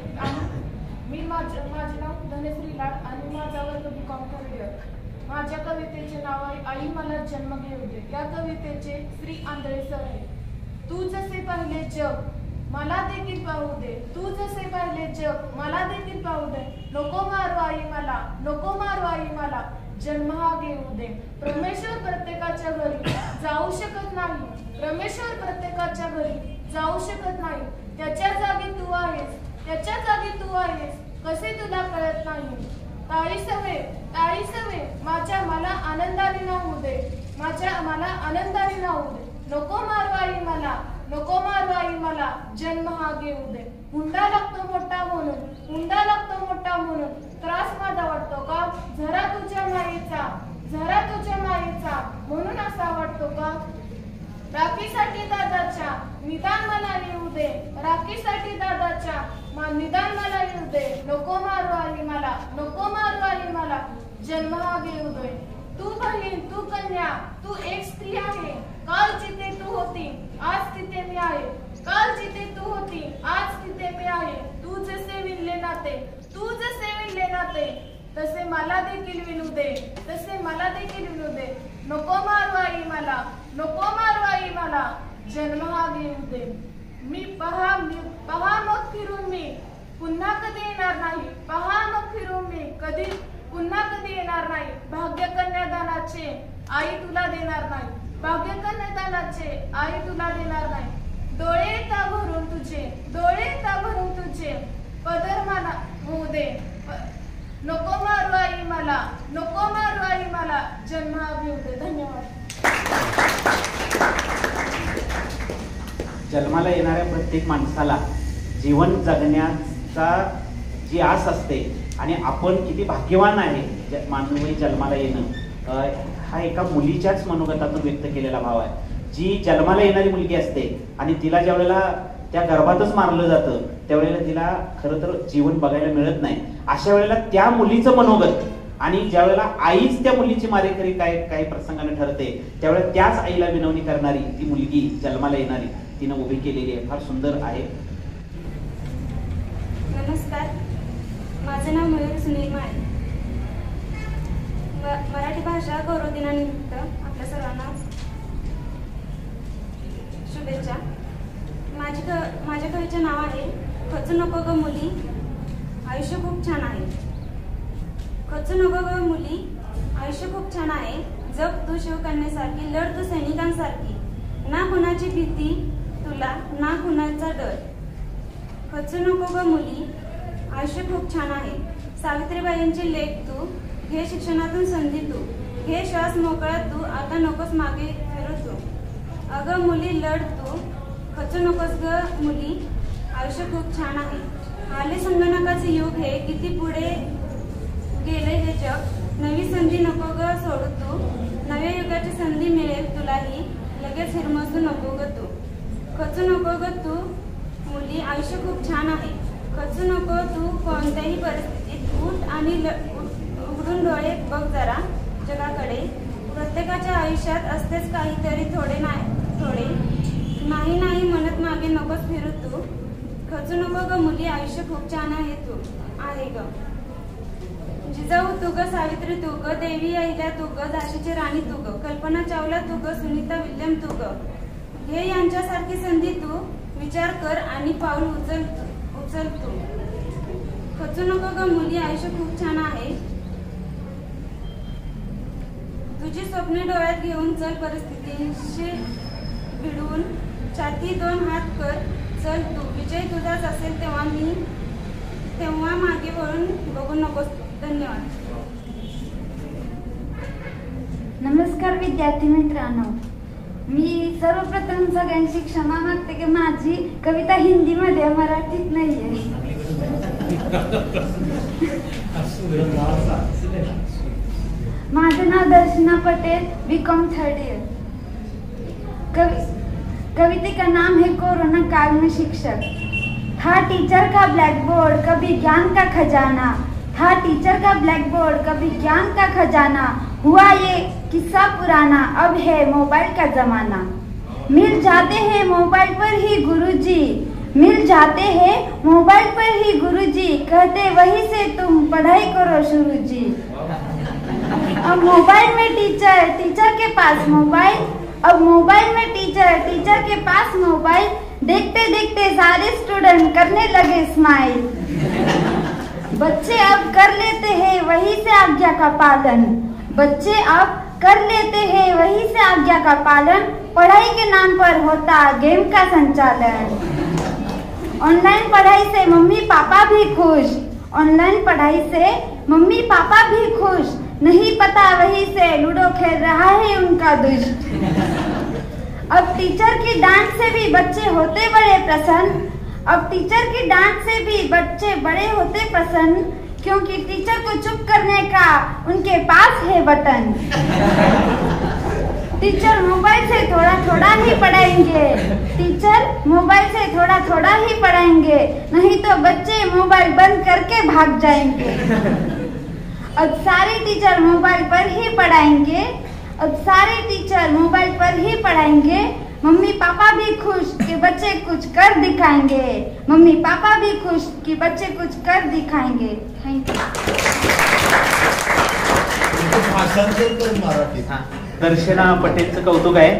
मी माझे माझे नाव धनश्री लाड आणि माझा वर्ग बी कॉम थर्ड इयर. माझ्या कवितेचे नाव आहे आई मला जन्म घेऊ दे. या कवितेचे श्री आंधळे सर आहे. तू जसे पाहिले जग मला देखील पाहू दे. तू जसे पाहिले जग मला देखील पाहू दे. नको मारू आई मला, नको मारू आई मला, जन्म हा घेऊ दे. परमेश्वर प्रत्येकाच्या घरी जाऊ शकत नाही. परमेश्वर प्रत्येकाच्या घरी जाऊ शकत नाही. त्याच्या जागी तू आहेस, त्याच्या जागी तू आहेस, कसे तुला कळत नाही. ताळी सवे ताळी सवे माझ्या मला आनंदाने नाहू दे. माझ्या मला आनंदाने नाहू दे. नको मारू आई मला, नको मारू आई मला, जन्म हा घेऊ दे. हुंडा लागतो मोठा म्हणून, हुंडा लागतो मोठा म्हणून त्रास माझा वाटतो का? जरा तुझ्या मायेचा, जरा तुझ्या मायेचा म्हणून असा वाटतो का? राखीसाठी दादाच्या निदान मला येऊ दे. राखीसाठी दादाच्या निदान मला येऊ दे. नको मारू आई मला, नको मारू आई मला, जन्म हा घेऊ दे. तू बहीण, तू कन्या, तू एक स्त्री आहे. काल जिथे तू होती आज तिथे मी आहे. काल जिथे तू होती आज तिथे मी आहे. तू जसे विणले नाते, तू जसे विणले नाते, तसे मला देखील विणू दे, तसे मला देखील विणू दे. नको मारू आई मला, नको मारू आई मला, जन्म हा घेऊ दे. मी पहा मी पहा मग फिरून मी पुन्हा कधी येणार नाही. पहा मग फिरून मी कधी पुन्हा कधी येणार नाही. भाग्य कन्यादानाचे आई तुला देणार नाही. भाग्य कन्यादानाचे आई तुला देणार नाही. डोळे येता भरून तुझे, डोळे येता भरून तुझे, पदर मला होऊ दे. नको मारू आई मला, नको मारू आई मला, जन्म हा घेऊ दे. धन्यवाद. जन्माला येणाऱ्या प्रत्येक माणसाला जीवन जगण्याचा जी आस असते आणि आपण किती भाग्यवान आहे मानवी जन्माला येणं, हा एका मुलीच्याच मनोगतातून व्यक्त केलेला भाव आहे. जी जन्माला येणारी मुलगी असते आणि तिला ज्या वेळेला त्या गर्भातच मारलं जातं त्यावेळेला तिला खरं तर जीवन बघायला मिळत नाही. अशा वेळेला त्या मुलीचं मनोगत आणि ज्या वेळेला आईच त्या मुलीची मारेकरी काय काही प्रसंगाने ठरते त्यावेळेला त्याच आईला विनवणी करणारी ती मुलगी जन्माला येणारी तिनं उभी केलेली आहे. फार सुंदर आहे. नमस्कार, माझं नाव मयूर सुनील माळे. मराठी भाषा गौरव दिनानिमित्त आपल्या सर्वांना शुभेच्छा. माझी क माझ्या कवीचे नाव आहे खचू नको ग मुली, आयुष्य खूप छान आहे. खचू नको ग मुली, आयुष्य खूप छान आहे. जग तू शिवकन्यासारखी, लढ तू सैनिकांसारखी, ना कुणाची भीती तुला, ना कुणाचा डर. खचू नको ग मुली, आयुष्य खूप छान आहे. सावित्रीबाईंची लेख तू, घे शिक्षणातून संधी तू, घे श्वास मोकळा तू, आता नकोस मागे फिरू तू. अगं मुली लढ तू, खचू नकोस ग मुली, आयुष्य खूप छान आहे. आले संगणकाचे युग हे, किती पुढे गेले हे जग, नवी संधी नको ग सोडू तू, नव्या युगाची संधी मिळेल तुलाही, लगेच हिरमसू नको ग तू. खचू नको ग तू मुली, आयुष्य खूप छान आहे. खचू नको तू, कोणत्याही परिस्थितीत उठ आणि आणि ल- उघडून डोळे बघ जरा जगाकडे. प्रत्येकाच्या आयुष्यात असतेच काहीतरी थोडे नाही थोडे नाही नाही म्हणत मागे नकोस फिरू तू. खचू नको ग मुली, आयुष्य खूप छान आहे तू आहे ग. जिजाऊ तू ग, सावित्री तू ग, देवी अहिल्या तू ग, झाशीची राणी तू ग, कल्पना चावला तू ग, सुनीता विल्यम तू ग. घे यांच्यासारखी संधी तू, विचार कर आणि पाऊल उचल उचल तू. खचू नको ग मुली, आयुष्य खूप छान आहे. तुझी स्वप्ने डोळ्यात घेऊन चल, परिस्थितीशी भिडून छाती दोन हात कर चल तू. विजय तुझाच असेल तेव्हा मी तेव्हा मागे वळून बघू नकोस. धन्यवाद. नमस्कार विद्यार्थी मित्रांनो, मी सर्वप्रथम सगळ्यांची क्षमा मागते की माझी कविता हिंदीमध्ये मराठीत नाहीये. माझं नाव Darshana Patel, B Com third year. कवि कविता का नाम है कोरोना काल में शिक्षक. था टीचर का ब्लैक बोर्ड, कभी ज्ञान का खजाना. था टीचर का ब्लैक बोर्ड, कभी ज्ञान का खजाना. हुआ ये किस्सा पुराना, अब है मोबाइल का जमाना. मिल जाते हैं मोबाइल पर ही गुरुजी, मिल जाते हैं मोबाइल पर ही गुरुजी. कहते वही से तुम पढ़ाई करो शुरू जी. अब मोबाइल में टीचर, टीचर के पास मोबाइल. अब मोबाइल में टीचर, टीचर के पास मोबाइल. देखते देखते सारे स्टूडेंट करने लगे स्माइल. बच्चे अब कर लेते हैं वही से आज्ञा का पालन. बच्चे अब कर लेते हैं वही से आज्ञा का पालन. पढ़ाई के नाम पर होता गेम का संचालन. ऑनलाइन पढ़ाई से मम्मी पापा भी खुश. ऑनलाइन पढ़ाई से मम्मी पापा भी खुश. नहीं पता वही से लूडो खेल रहा है उनका दुष्ट. अब टीचर की डांट से भी बच्चे होते बड़े प्रसन्न. अब टीचर की डांट से भी बच्चे बड़े होते प्रसन्न, क्योंकि टीचर को चुप करने का उनके पास है बटन. टीचर मोबाइल से थोड़ा थोड़ा ही पढ़ाएंगे. टीचर मोबाइल से थोड़ा थोड़ा ही पढ़ाएंगे, नहीं तो बच्चे मोबाइल बंद करके भाग जाएंगे. अब सारे टीचर मोबाइल पर ही पढ़ाएंगे. अब सारे टीचर मोबाइल पर ही पढ़ाएंगे. मम्मी पापा भी खुश कि बच्चे कुछ कर दिखाएंगे. मम्मी पापा भी खुश कि बच्चे कुछ कर दिखाएंगे. Thank you. दर्शना पटेलचं कौतुक आहे.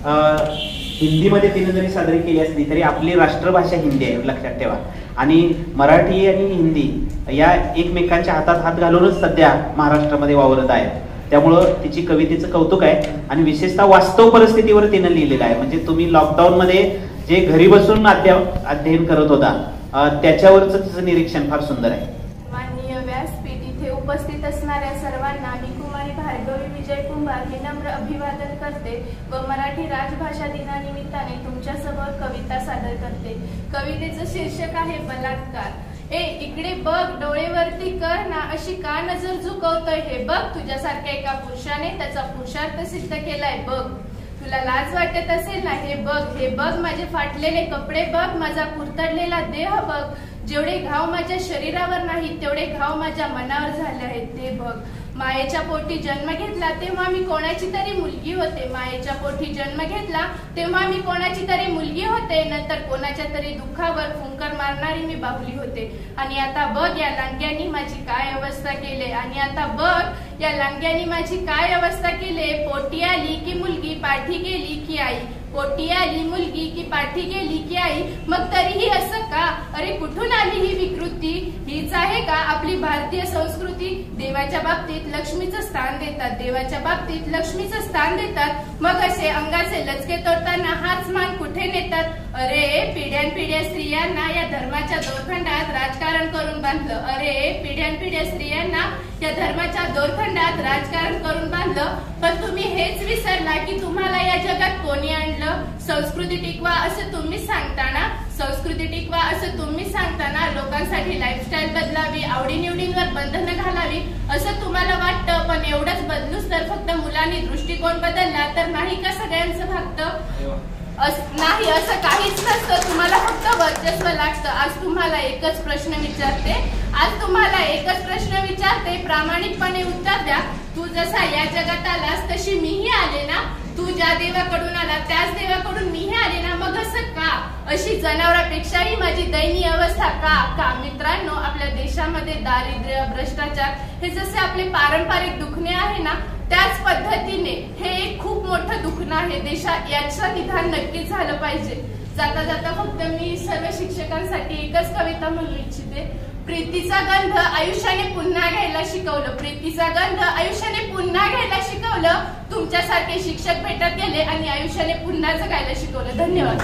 हिंदीमध्ये तिने जरी सादरी केली असली तरी आपली राष्ट्रभाषा हिंदी आहे, लक्षात ठेवा. आणि मराठी आणि हिंदी या एकमेकांच्या हातात हात घालूनच सध्या महाराष्ट्रामध्ये वावरत आहे. त्यामुळं तिची कवितेचं कौतुक आहे. आणि विशेषतः वास्तव परिस्थितीवर तिनं लिहिलेलं आहे. म्हणजे तुम्ही लॉकडाऊन मध्ये जे घरी बसून अध्ययन करत होता त्याच्यावरच तिचं निरीक्षण फार सुंदर आहे. माननीय व्यासपीठ, इथे उपस्थित असणाऱ्या सर्वांना मी कुमारी भार्गवी विजय कुंभार हे नम्र अभिवादन करते व मराठी राजभाषा दिनानिमित्ताने तुमच्यासमोर कविता सादर करते. कवितेचं शीर्षक आहे बलात्कार. ए इकडे बघ, डोळेवरती कर ना, अशी का नजर झुकवतोय हे बघ. तुझ्यासारख्या एका पुरुषाने त्याचा पुरुषार्थ सिद्ध केलाय बघ. तुला लाज वाटत असेल ना, हे बघ, हे बघ माझे फाटलेले कपडे बघ, माझा कुरतडलेला देह बघ. जेवढे घाव माझ्या शरीरावर नाही तेवढे घाव माझ्या मनावर झाले आहेत ते बघ. मायेच्या पोटी जन्म घेतला तेव्हा मी कोणाची तरी मुलगी होते. मायेच्या पोटी जन्म घेतला तेव्हा मी कोणाची तरी मुलगी होते. नंतर कोणाच्या तरी दुःखावर फुंकर मारणारी मी बाहुली होते. आणि आता बघ या लांडग्यांनी माझी काय अवस्था केले. आणि आता बघ या लांडग्यांनी माझी काय अवस्था केले. पोटी आली की मुलगी, पाठी गेली की आई. पोटी आली मुलगी की पाठी गेली की आई. मग तरीही असं का? अरे कुठून आली ही विकृती? हीच आहे का आपली भारतीय संस्कृती? देवाच्या बाबतीत लक्ष्मीचं स्थान देतात. देवाच्या बाबतीत लक्ष्मीचं स्थान देतात. मग असे अंगाचे लचके तोडताना हाच मान कुठे नेतात? अरे पिढ्यानपिढ्या स्त्रियांना या धर्माच्या दोरखंडात राजकारण करून बांधलं. अरे पिढ्यानपिढ्या स्त्रियांना या धर्माच्या दोरखंडात राजकारण करून बांधलं. पण तुम्ही हेच विसरला की तुम्हाला या जगात कोणी आणलं. संस्कृती टिकवा असं तुम्ही सांगताना संस्कृती टिकवा असं तुम्ही सांगताना लोकांसाठी लाईफस्टाईल बदलावी, आवडीनिवडींवर बंधनं घालावी असं तुम्हाला वाटतं. पण एवढंच बदलूच तर फक्त मुलांनी दृष्टिकोन बदलला तर नाही का सगळ्यांचं भागतं? अस नाही, असं काहीच नसतं. तुम्हाला फक्त वर्चस्व लागतं. आज तुम्हाला एकच प्रश्न विचारते आज तुम्हाला एकच प्रश्न विचारते प्रामाणिकपणे उत्तर द्या. तू जसा या जगात आलास तशी मीही आले ना. तू ज्या देवाकडून आला त्याच देवाकडून मीही आले ना. मग असं का? अशी जनावरापेक्षाही माझी दयनीय अवस्था का? का मित्रांनो, आपल्या देशामध्ये दारिद्र्य, भ्रष्टाचार हे जसे आपले पारंपरिक दुखणे आहे ना, त्याच पद्धतीने हे एक खूप मोठं दुखणं आहे देशात. याचं निदान नक्कीच झालं पाहिजे. जाता जाता फक्त मी सर्व शिक्षकांसाठी एकच कविता म्हणू इच्छिते. प्रीतीचा गंध आयुष्याने पुन्हा घ्यायला शिकवलं. प्रीतीचा गंध आयुष्याने पुन्हा घ्यायला शिकवलं. तुमच्यासारखे शिक्षक भेटत गेले आणि आयुष्याने पुन्हा जगायला शिकवलं. धन्यवाद.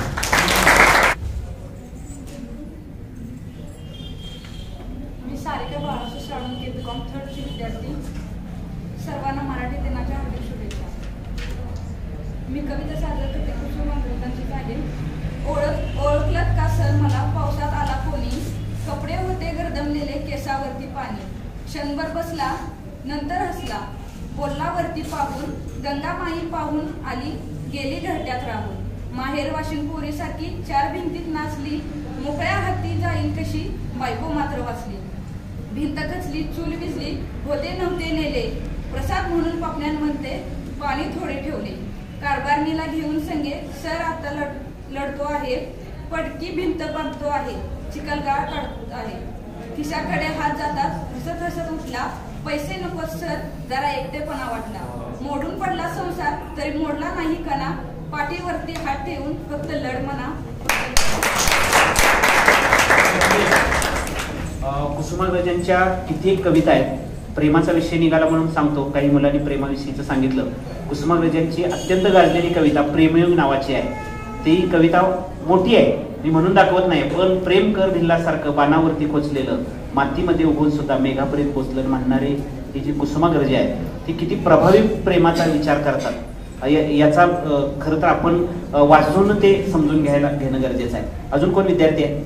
मी सारिका बाळासू साळुंके, बी कॉम थर्डची विद्यार्थी. सर्वांना मराठी दिनाच्या हार्दिक शुभेच्छा. मी कविता सादर करते कुसुमाग्रजांची झाली. ओळख ओळखलत का सर मला, पावसात आला कोणी, कपडे होते गरदमलेले, केसावरती पाणी. क्षणभर बसला नंतर हसला, बोलला वरती पाहून, गंगामाई पाहून आली, गेली घरट्यात राहून. माहेर वाशिन पोरीसारखी चार भिंतीत नाचली, मोकळ्या हाती जाईल कशी, बायको मात्र वाचली. भिंत खचली, चूल विजली, होते नव्हते नेले, प्रसाद म्हणून पापण्यान म्हणते, पाणी थोडे ठेवले. कारभारणीला घेऊन संगे सर आता लढ लढतो आहे, पडकी भिंत बांधतो आहे, चिखलगाळ काढतो आहे. खिशाकडे हात जातात, हसत हसत उठला, पैसे नको सर, जरा एकटेपणा वाटला. मोडून पडला संसार तरी मोडला नाही कणा, पाठीवरती हात ठेवून फक्त लढ म्हणा. कुसुमाग्रजांच्या कित्येक कविता आहेत. प्रेमाचा विषय निघाला म्हणून सांगतो. काही मुलांनी प्रेमाविषयीचं सांगितलं. कुसुमाग्रजांची अत्यंत गाजलेली कविता प्रेमयुग नावाची आहे. ती कविता मोठी आहे, मी म्हणून दाखवत नाही, पण प्रेम कर भिल्लासारखं बाणावरती खोचलेलं, मातीमध्ये उभून सुद्धा मेघापर्यंत पोचलं म्हणणारे ही जी कुसुमाग्रज आहे ती किती प्रभावी प्रेमाचा विचार करतात याचा खरं तर आपण वाचून ते समजून घ्यायला घेणं गरजेचं आहे. अजून कोण विद्यार्थी आहे?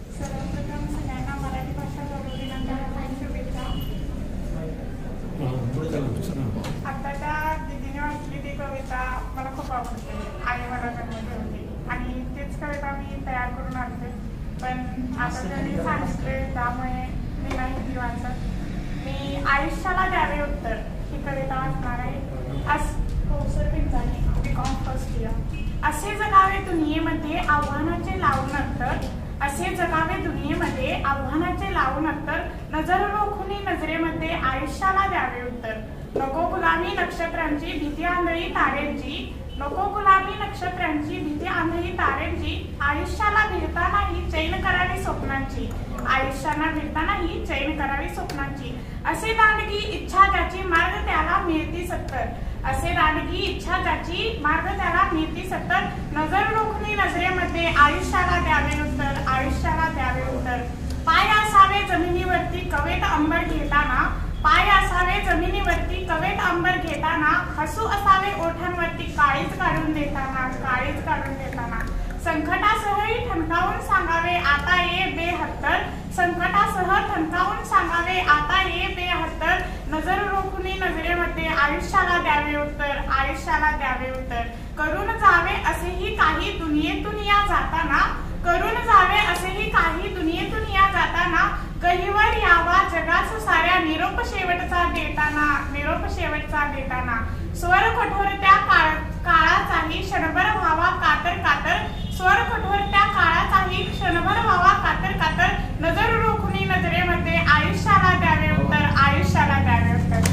आताच्या दिदीने वाचली ती कविता मला खूप आवडते. आई मला जन्मली आणि तीच कविता मी तयार करून आणते, पण आता त्यांनी सांगितले त्यामुळे मी नाही ती वाचत. मी आयुष्याला द्यावे उत्तर ही कविता वाचणार आहे. अस Kausar Pinjari, B Com first year. असे जगावे दुनियेमध्ये आव्हानाचे लावून नंतर, असे जगावे दुनियेमध्ये आव्हानाचे लावून नंतर, नजर रोखुनी नजरेमध्ये आयुष्याला द्यावे उत्तर. नको गुलामी नक्षत्रांची भीती आंधळी तारेंची, नको गुलाबी नक्षत्रांची भीती आंधळी तारेंची, आयुष्याला भिडतानाही चैन करावी स्वप्नांची, आयुष्याला भिडतानाही चैन करावी स्वप्नांची. असे दांडगी इच्छा ज्याची मार्ग त्याला मिळती सत्तर, असे दांडगी इच्छा ज्याची मार्ग त्याला मिळती सत्तर. नजर रोखणी नजरेमध्ये आयुष्याला द्यावे उत्तर, आयुष्याला द्यावे उत्तर. पाय असावे जमिनीवरती कवेत अंबर घेताना, पाय असावे जमिनीवरती कवेत अंबर घेताना, हसू असावे ओठांवरती काळीज काढून देताना, काळीज काढून देताना. संकटासहही ठणकावून सांगावे आता ये बेहत्तर, संकटासह ठणकावून सांगावे आता ये बेहत्तर. नजर रोखुनी नजरेमध्ये आयुष्याला द्यावे उत्तर, आयुष्याला द्यावे उत्तर. करून जावे असेही काही दुनियेतून या जाताना, करून जावे असेही काही दुनियेतून या जाताना, गहिवर यावा जगास साऱ्या निरोप शेवटचा देताना, निरोप शेवटचा देताना. स्वर कठोर त्या काळ काळाचाही क्षणभर व्हावा कातर कातर, स्वर कठोर त्या काळाचाही क्षणभर व्हावा कातर कातर. नजर रोखुनी नजरेमध्ये आयुष्याला द्यावे उत्तर, आयुष्याला द्यावे उत्तर.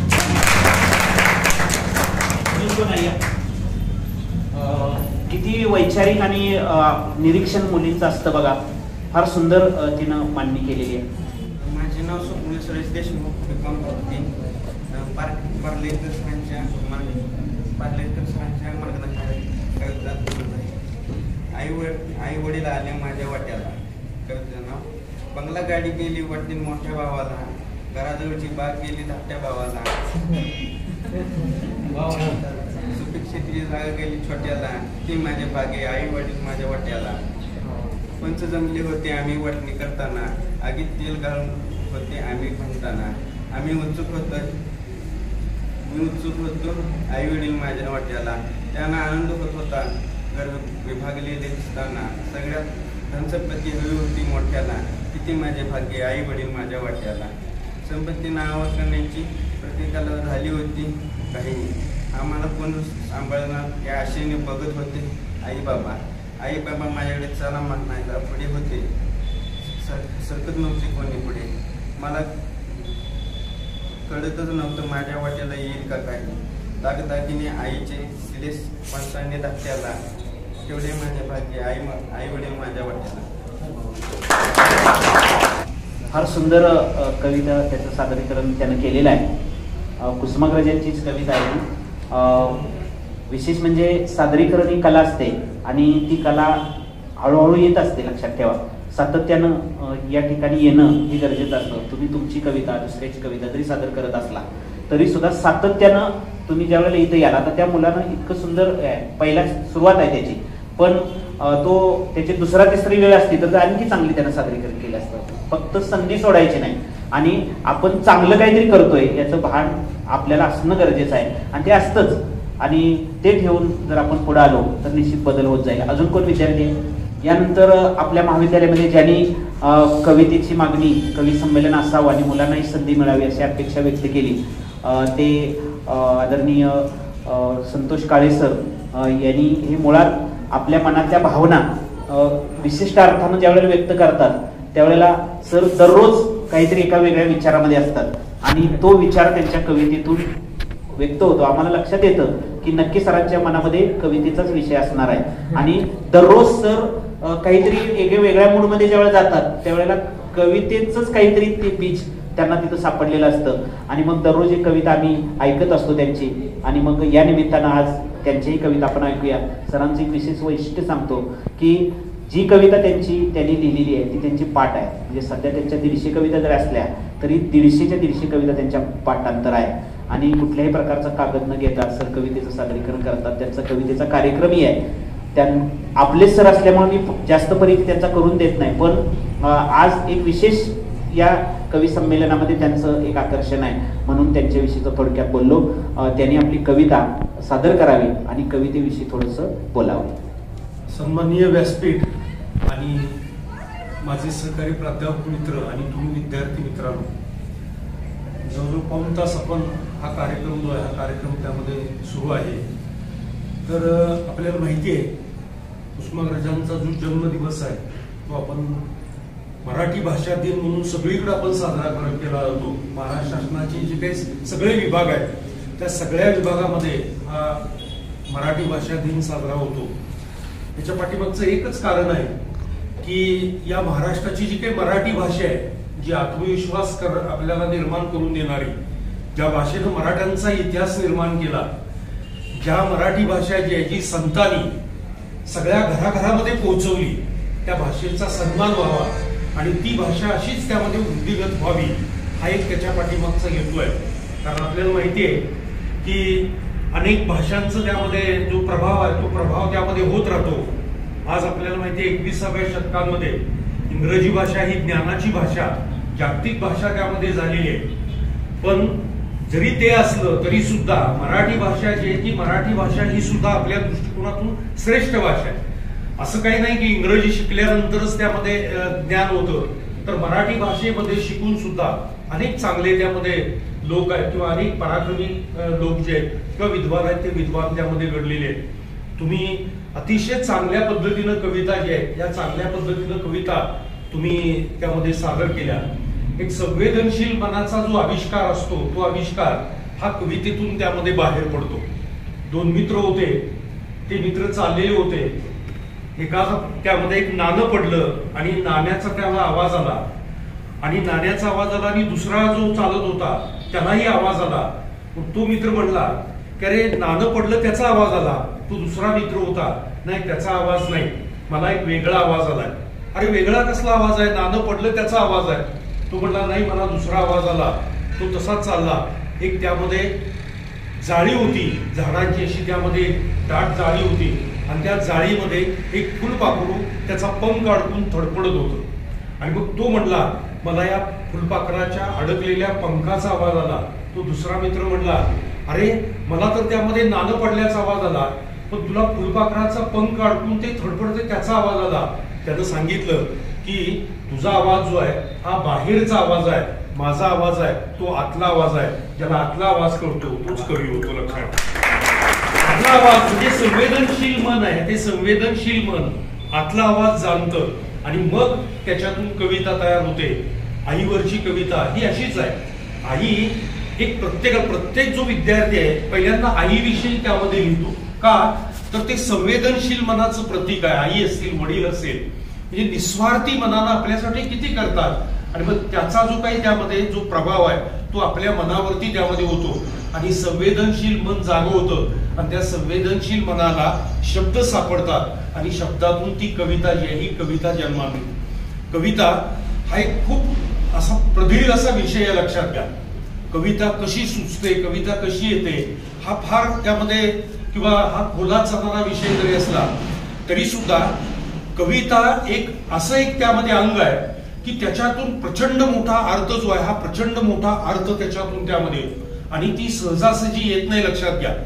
किती वैचारिक आणि निरीक्षण मुलींचं असतं बघा. फार सुंदर तिनं मांडणी केलेली आहे. माझे नाव स्वप्नील सुरेश देशमुख, बीकॉम करते. पार्लेकर सरांच्या पार्लेकर सरांच्या मार्गदर्शनाखाली कविता. आई वडील आई वडील आले माझ्या वाट्याला. कवितेचं नाव. बंगला गाडी गेली वाटतील मोठ्या भावाला, घराजवळची बाग गेली धाकट्या भावाला, सुपिक्षेतली जागा गेली छोट्याला, ती माझ्या बागे आई वडील माझ्या वाट्याला. पंच जमले होते आम्ही वाटणी करताना, आगीत तेल घालून होते आम्ही म्हणताना. आम्ही उत्सुक होतो मी उत्सुक होतो आई वडील माझ्या वाट्याला. त्यांना आनंद होत होता गरज विभागलेले असताना सगळ्यात धनसंपत्ती हवी होती मोठ्याला, किती माझे भाग्य आई वडील माझ्या वाट्याला. संपत्ती नावा करण्याची प्रत्येकाला झाली होती काही, आम्हाला कोण सांभाळणार या आशेने बघत होते आई बाबा. आई बाबा माझ्याकडे चला म्हणायला पुढे होते, सर सरकत नव्हते कोणी पुढे. मला कळतच नव्हतं माझ्या वाट्याला येईल का काही. दागदागिने आईचे दिले पंचांनी धाकट्याला, तेवढे माझे भाग्य आई आई वडील माझ्या वाट्याला. फार सुंदर कविता त्याचं सादरीकरण त्यानं केलेलं आहे. कुसुमाग्रजांचीच कविता आहे. विशेष म्हणजे सादरीकरण ही कला असते आणि ती कला हळूहळू येत असते. लक्षात ठेवा, सातत्यानं या ठिकाणी येणं हे गरजेचं असतं. तुम्ही तुमची कविता दुसऱ्याची कविता जरी सादर करत असला तरी सुद्धा सातत्यानं तुम्ही ज्या वेळेला इथं याला तर त्या मुलानं इतकं सुंदर पहिला सुरुवात आहे त्याची, पण तो त्याची दुसरा तिसरी वेळ असती तर आणखी चांगली त्यानं सादरीकरण केलं असतं. फक्त संधी सोडायची नाही आणि आपण चांगलं काहीतरी करतोय याचं भान आपल्याला असणं गरजेचं आहे आणि ते असतंच. आणि ते ठेवून जर आपण पुढे आलो तर निश्चित बदल होत जाईल. अजून कोण विद्यार्थी आहे? यानंतर आपल्या महाविद्यालयामध्ये ज्यांनी कवितेची मागणी, कवी संमेलन असावं आणि मुलांनाही संधी मिळावी अशी अपेक्षा व्यक्त केली ते आदरणीय संतोष काळे सर यांनी हे मुळात आपल्या मनातल्या भावना विशिष्ट अर्थानं ज्यावेळेला व्यक्त करतात त्यावेळेला सर दररोज काहीतरी एका वेगळ्या विचारामध्ये असतात आणि तो विचार त्यांच्या कवितेतून व्यक्त होतो. आम्हाला लक्षात येतं की नक्की सरांच्या मनामध्ये कवितेचाच विषय असणार आहे आणि दररोज सर काहीतरी एका वेगळ्या मूडमध्ये ज्यावेळेला जातात त्यावेळेला कवितेचंच काहीतरी ते बीज त्यांना तिथं सापडलेलं असतं आणि मग दररोज एक कविता आम्ही ऐकत असतो त्यांची. आणि मग या निमित्तानं आज त्यांचीही कविता आपण ऐकूया. सरांचं एक विशेष वैशिष्ट्य सांगतो की जी कविता त्यांची त्यांनी लिहिलेली आहे ती त्यांची पाठ आहे. म्हणजे सध्या त्यांच्या दीडशे कविता जरी असल्या तरी दीडशेच्या दीडशे कविता त्यांच्या पाठांतर आहे आणि कुठल्याही प्रकारचा कागद न घेता सर कवितेचं सादरीकरण करतात. त्यांचा कवितेचा कार्यक्रमही आहे. त्या आपले सर असल्यामुळे मी जास्त परिचय त्यांचा करून देत नाही, पण आज एक विशेष या कवी संमेलनामध्ये त्यांचं एक आकर्षण आहे म्हणून त्यांच्याविषयीचं थोडक्यात बोललो. त्यांनी आपली कविता सादर करावी आणि कवितेविषयी थोडंसं बोलावं. सन्माननीय व्यासपीठ आणि माझे सहकारी प्राध्यापक मित्र आणि तुम्ही विद्यार्थी मित्रांनो, जवळजवळ पाऊण तास आपण हा कार्यक्रम जो आहे हा कार्यक्रम त्यामध्ये सुरू आहे. तर आपल्याला माहिती आहे कुसुमाग्रजांचा जो जन्मदिवस आहे तो आपण मराठी भाषा दिन म्हणून सगळीकडे आपण साजरा केला जातो. महाराष्ट्र शासनाचे जे काही सगळे विभाग आहेत त्या सगळ्या विभागामध्ये हा मराठी भाषा दिन साजरा होतो. याच्या पाठीमागचं एकच कारण आहे की या महाराष्ट्राची जी काही मराठी भाषा आहे, जी आत्मविश्वास कर आपल्याला निर्माण करून देणारी, ज्या भाषेनं मराठ्यांचा इतिहास निर्माण केला, ज्या मराठी भाषा जी आहे जी संतांनी सगळ्या घराघरामध्ये पोहोचवली, त्या भाषेचा सन्मान व्हावा आणि ती भाषा अशीच त्यामध्ये वृद्धिगत व्हावी हा एक त्याच्या पाठीमागचा हेतू आहे. कारण आपल्याला माहिती आहे की अनेक भाषांचा त्यामध्ये जो प्रभाव आहे तो प्रभाव त्यामध्ये होत राहतो. आज आपल्याला माहिती आहे एकविसाव्या शतकामध्ये इंग्रजी भाषा ही ज्ञानाची भाषा, जागतिक भाषा त्यामध्ये झालेली आहे. पण जरी ते असलं तरी सुद्धा मराठी भाषा जी आहे ती मराठी भाषा ही सुद्धा आपल्या दृष्टिकोनातून श्रेष्ठ भाषा आहे. असं काही नाही की इंग्रजी शिकल्यानंतरच त्यामध्ये ज्ञान होतं, तर मराठी भाषेमध्ये शिकून सुद्धा अनेक चांगले त्यामध्ये लोक आहेत किंवा अनेक पराक्रमी लोक जे आहेत किंवा विद्वान आहेत ते विद्वान त्यामध्ये घडलेले आहेत. तुम्ही अतिशय चांगल्या पद्धतीनं कविता जी आहेत या चांगल्या पद्धतीनं कविता तुम्ही त्यामध्ये सादर केल्या. एक संवेदनशील मनाचा जो आविष्कार असतो तो आविष्कार हा कवितेतून त्यामध्ये बाहेर पडतो. दोन मित्र होते, ते मित्र चाललेले होते. एका त्यामध्ये एक नाणं पडलं आणि नाण्याचा त्याला आवाज आला आणि नाण्याचा आवाज आला आणि दुसरा जो चालत होता त्यालाही आवाज आला. तो मित्र म्हणला की अरे नाणं पडलं त्याचा आवाज आला, तो दुसरा मित्र होता नाही त्याचा आवाज नाही, मला एक वेगळा आवाज आलाय. अरे वेगळा कसला आवाज आहे? नाणं पडलं त्याचा आवाज आहे. तो म्हणला नाही मला दुसरा आवाज आला. तो तसाच चालला. एक त्यामध्ये जाळी होती झाडांची, अशी त्यामध्ये दाट जाळी होती आणि त्या जाळीमध्ये एक फुलपाखरू त्याचा पंख अडकून थडपडत होतं. आणि मग तो म्हणला मला या फुलपाखराच्या अडकलेल्या पंखाचा आवाज आला. तो दुसरा मित्र म्हणला अरे मला तर त्यामध्ये नाणं पडल्याचा आवाज आला. पण तुला फुलपाखराचा पंख अडकून ते थडफडते त्याचा आवाज आला. त्यानं सांगितलं की तुझा आवाज जो आहे हा बाहेरचा आवाज आहे, माझा आवाज आहे तो आतला आवाज आहे. ज्याला आतला आवाज कळतो तोच कवी होतो. लक्षात, आतला आवाज म्हणजे संवेदनशील मन आहे. ते संवेदनशील मन आतला आवाज जाणतं आणि मग त्याच्यातून कविता तयार होते. आईवरची कविता ही अशीच आहे. आई एक प्रत्येक प्रत्येक जो विद्यार्थी आहे पहिल्यांदा आईविषयी त्यामध्ये लिहितो. का तर ते संवेदनशील मनाचं प्रतीक आहे. आई असतील, वडील असेल, म्हणजे निस्वार्थी मनानं आपल्यासाठी किती करतात आणि मग त्याचा जो काही त्यामध्ये जो प्रभाव आहे तो आपल्या मनावरती त्यामध्ये होतो आणि संवेदनशील मन जागं होतं आणि त्या संवेदनशील मनाला शब्द सापडतात आणि शब्दातून ती कविता जी आहे ही कविता जन्माला येते. कविता हा एक खूप असा प्रदीर्घ असा विषय आहे. लक्षात घ्या, कविता कशी सुचते, कविता कशी येते हा फार त्यामध्ये किंवा हा खोलात जाणारा विषय जरी असला तरी सुद्धा कविता एक असं एक त्यामध्ये अंग आहे की त्याच्यातून प्रचंड मोठा अर्थ जो आहे हा प्रचंड मोठा अर्थ त्याच्यातून त्यामध्ये आणि ती सहजासहजी येत नाही. लक्षात घ्या,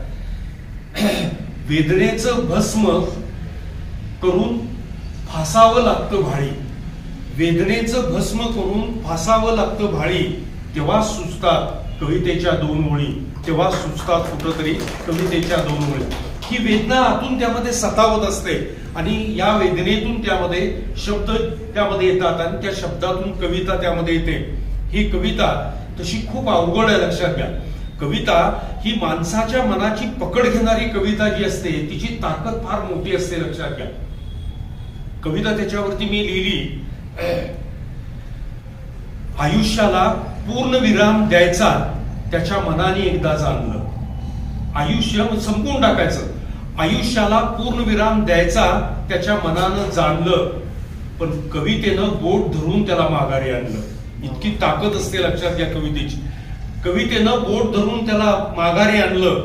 वेदनेचं भस्म करून फासावं लागतं भाळी. वेदनेचं भस्म करून फासावं लागतं भाळी. तेव्हा सुचतात कवितेच्या दोन ओळी. तेव्हा सुचतात कुठंतरी कवितेच्या दोन ओळी. ही वेदना आतून त्यामध्ये सतावत असते आणि या वेदनेतून त्यामध्ये शब्द त्यामध्ये येतात आणि त्या शब्दातून कविता त्यामध्ये येते. ही कविता तशी खूप अवघड आहे. लक्षात घ्या, कविता ही माणसाच्या मनाची पकड घेणारी कविता जी असते तिची ताकद फार मोठी असते. लक्षात घ्या, कविता त्याच्यावरती मी लिहिली, आयुष्याला पूर्ण विराम द्यायचा त्याच्या मनाने एकदा जाणलं. आयुष्य संपून टाकायचं, आयुष्याला पूर्ण विराम द्यायचा त्याच्या मनानं जाणलं, पण कवितेनं बोट धरून त्याला माघारी आणलं. इतकी ताकद असते लक्षात घ्या कवितेची. कवितेनं बोट धरून त्याला माघारी आणलं.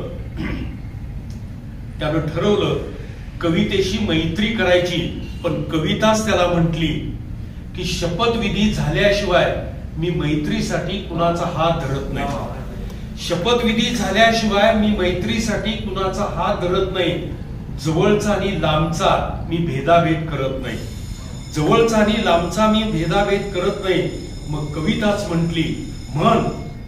त्यानं ठरवलं कवितेशी मैत्री करायची, पण कविताच त्याला म्हटली की शपथविधी झाल्याशिवाय मी मैत्रीसाठी कुणाचा हात धरत नाही. शपथविधी झाल्याशिवाय मी मैत्रीसाठी कुणाचा हात धरत नाही. जवळचा आणि लांबचा मी भेदाभेद करत नाही. जवळचा आणि लांबचा मी भेदाभेद करत नाही. मग कविताच म्हटली, म्हण